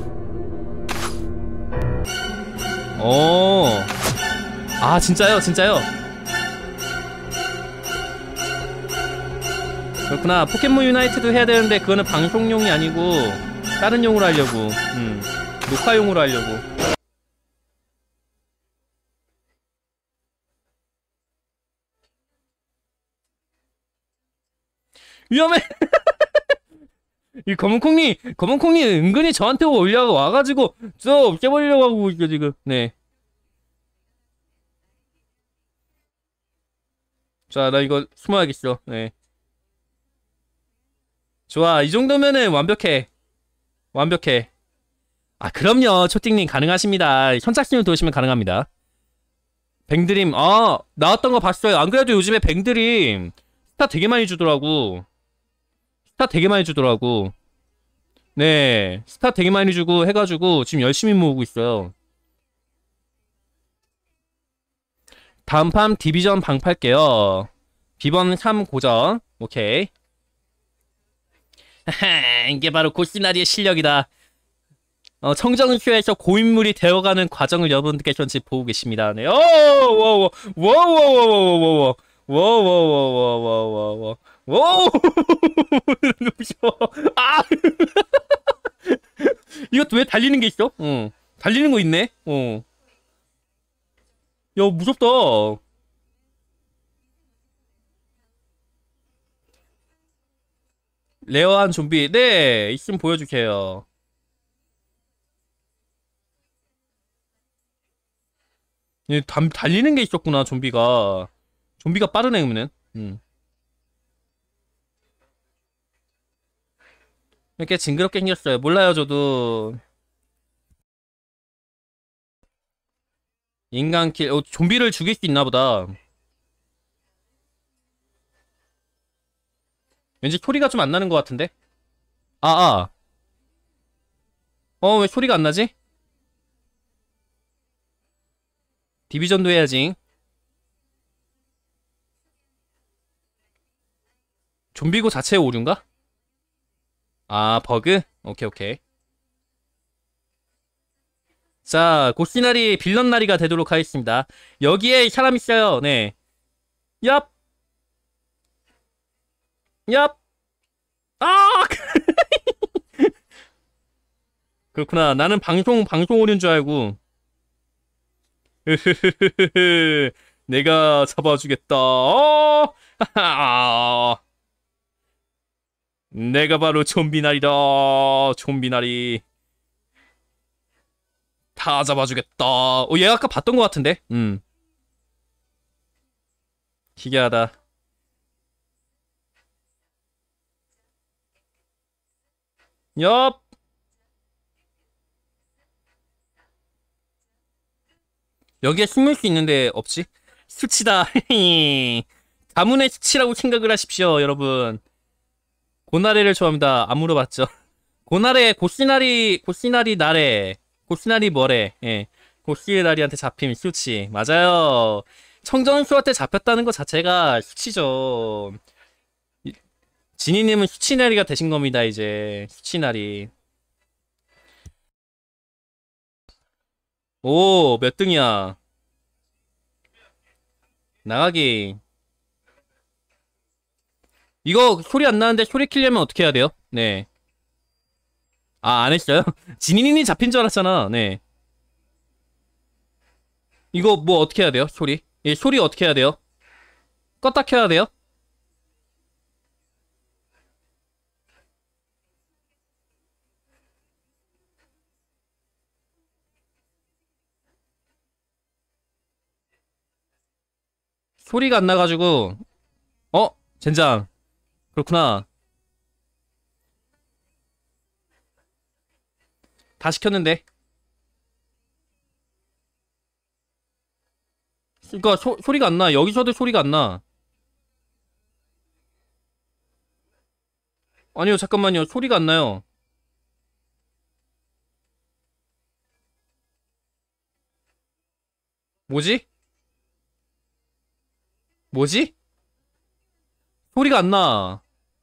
어, 아, 진짜요? 진짜요? 그렇구나. 포켓몬 유나이트도 해야 되는데 그거는 방송용이 아니고 다른 용으로 하려고. 음, 녹화용으로 하려고. 위험해. 이 검은콩님, 검은콩님 은근히 저한테 올려 와가지고 저 없애버리려고 하고 있어 지금. 네. 자, 나 이거 숨어야겠어. 네. 좋아, 이 정도면은 완벽해. 완벽해. 아, 그럼요. 초띵님 가능하십니다. 선착순을 도우시면 가능합니다. 뱅드림, 아, 나왔던 거 봤어요. 안 그래도 요즘에 뱅드림 스타 되게 많이 주더라고. 스타 되게 많이 주더라고. 네, 스타 되게 많이 주고 해가지고 지금 열심히 모으고 있어요. 다음 판 디비전 방 팔게요. 비번 삼 고전. 오케이. 이게 바로 고시나리의 실력이다. 어, 청정쇼에서 고인물이 되어가는 과정을 여러분들께서 지금 보고 계십니다. 네. 오, 워, 워, 워, 워, 워, 워, 워, 워, 워, 워, 워, 워, 무서워. 아, 이것도 왜 달리는 게 있어? 어, 달리는 거 있네. 어, 야, 무섭다. 레어한 좀비. 네, 있으면 보여주세요. 얘 달, 달리는 게 있었구나. 좀비가 좀비가 빠르네. 그러면 음. 이렇게 징그럽게 생겼어요. 몰라요 저도. 인간킬. 어, 좀비를 죽일 수 있나보다. 왠지 소리가 좀 안 나는 것 같은데. 아아. 어, 왜 소리가 안 나지? 디비전도 해야지. 좀비고 자체의 오류인가? 아, 버그? 오케이, 오케이. 자, 고시나리 빌런나리가 되도록 하겠습니다. 여기에 사람 있어요. 네. 얍! 얍! 아! 그렇구나. 나는 방송, 방송 오는 줄 알고. 내가 잡아주겠다. 어! 내가 바로 좀비나리다. 좀비나리. 다 잡아주겠다. 어, 얘 아까 봤던 것 같은데? 음. 기괴하다. 엽! 여기에 숨을 수 있는데 없지? 수치다. 가문의 수치라고 생각을 하십시오, 여러분. 고나래를 좋아합니다. 안 물어봤죠. 고나래, 고시나리, 고시나리 나래. 고시나리 뭐래. 예. 고시나리한테 잡힘 수치. 맞아요. 청정수한테 잡혔다는 것 자체가 수치죠. 이- 지니님은 수치나리가 되신 겁니다, 이제. 수치나리. 오, 몇 등이야. 나가기. 이거 소리 안 나는데 소리 키려면 어떻게 해야 돼요? 네. 아, 안 했어요? 지니님이 잡힌 줄 알았잖아. 네. 이거 뭐 어떻게 해야 돼요? 소리? 예, 소리 어떻게 해야 돼요? 껐다 켜야 돼요? 소리가 안 나가지고. 어? 젠장. 그렇구나. 다 시켰는데. 그니까 소, 소리가 안 나. 여기서도 소리가 안 나. 아니요, 잠깐만요. 소리가 안 나요. 뭐지? 뭐지? 소리가 안 나.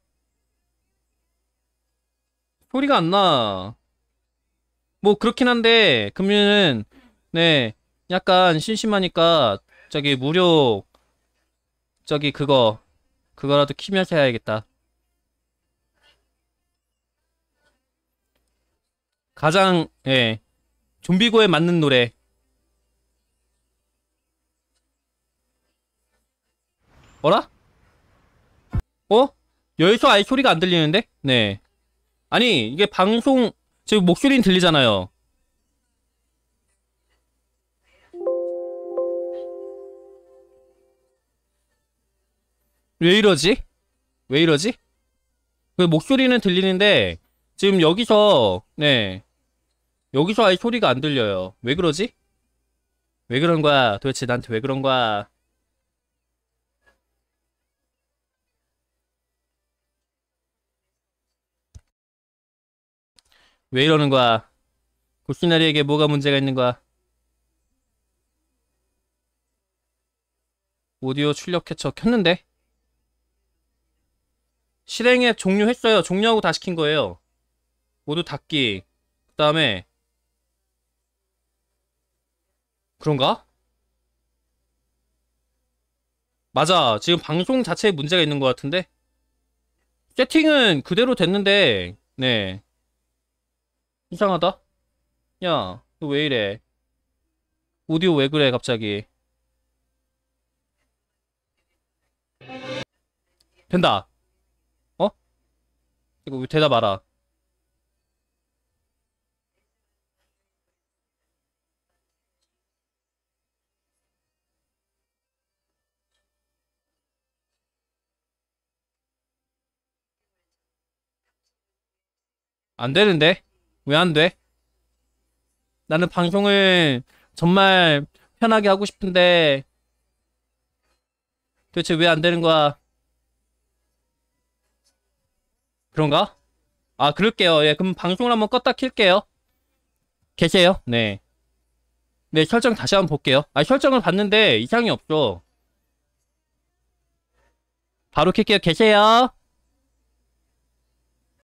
소리가 안 나. 뭐 그렇긴 한데 그러면은 네 약간 심심하니까 저기 무료 저기 그거 그거라도 키면서 해야겠다. 가장 예 좀비고에 맞는 노래. 어라? 어? 여기서 아예 소리가 안 들리는데? 네. 아니 이게 방송 지금 목소리는 들리잖아요. 왜 이러지? 왜 이러지? 그 목소리는 들리는데 지금 여기서 네 여기서 아예 소리가 안 들려요. 왜 그러지? 왜 그런 거야? 도대체 나한테 왜 그런 거야? 왜 이러는 거야? 고시나리에게 뭐가 문제가 있는 거야? 오디오 출력 캐쳐 켰는데? 실행에 종료했어요. 종료하고 다 시킨 거예요. 모두 닫기. 그 다음에 그런가? 맞아. 지금 방송 자체에 문제가 있는 것 같은데? 세팅은 그대로 됐는데 네 이상하다. 야, 너 왜 이래? 오디오 왜 그래 갑자기? 된다. 어? 이거 왜 대답 알아? 안 되는데? 왜 안 돼? 나는 방송을 정말 편하게 하고 싶은데 도대체 왜 안 되는 거야? 그런가? 아, 그럴게요. 예, 그럼 방송을 한번 껐다 킬게요. 계세요? 네. 네, 설정 다시 한번 볼게요. 아, 설정을 봤는데 이상이 없어. 바로 킬게요. 계세요?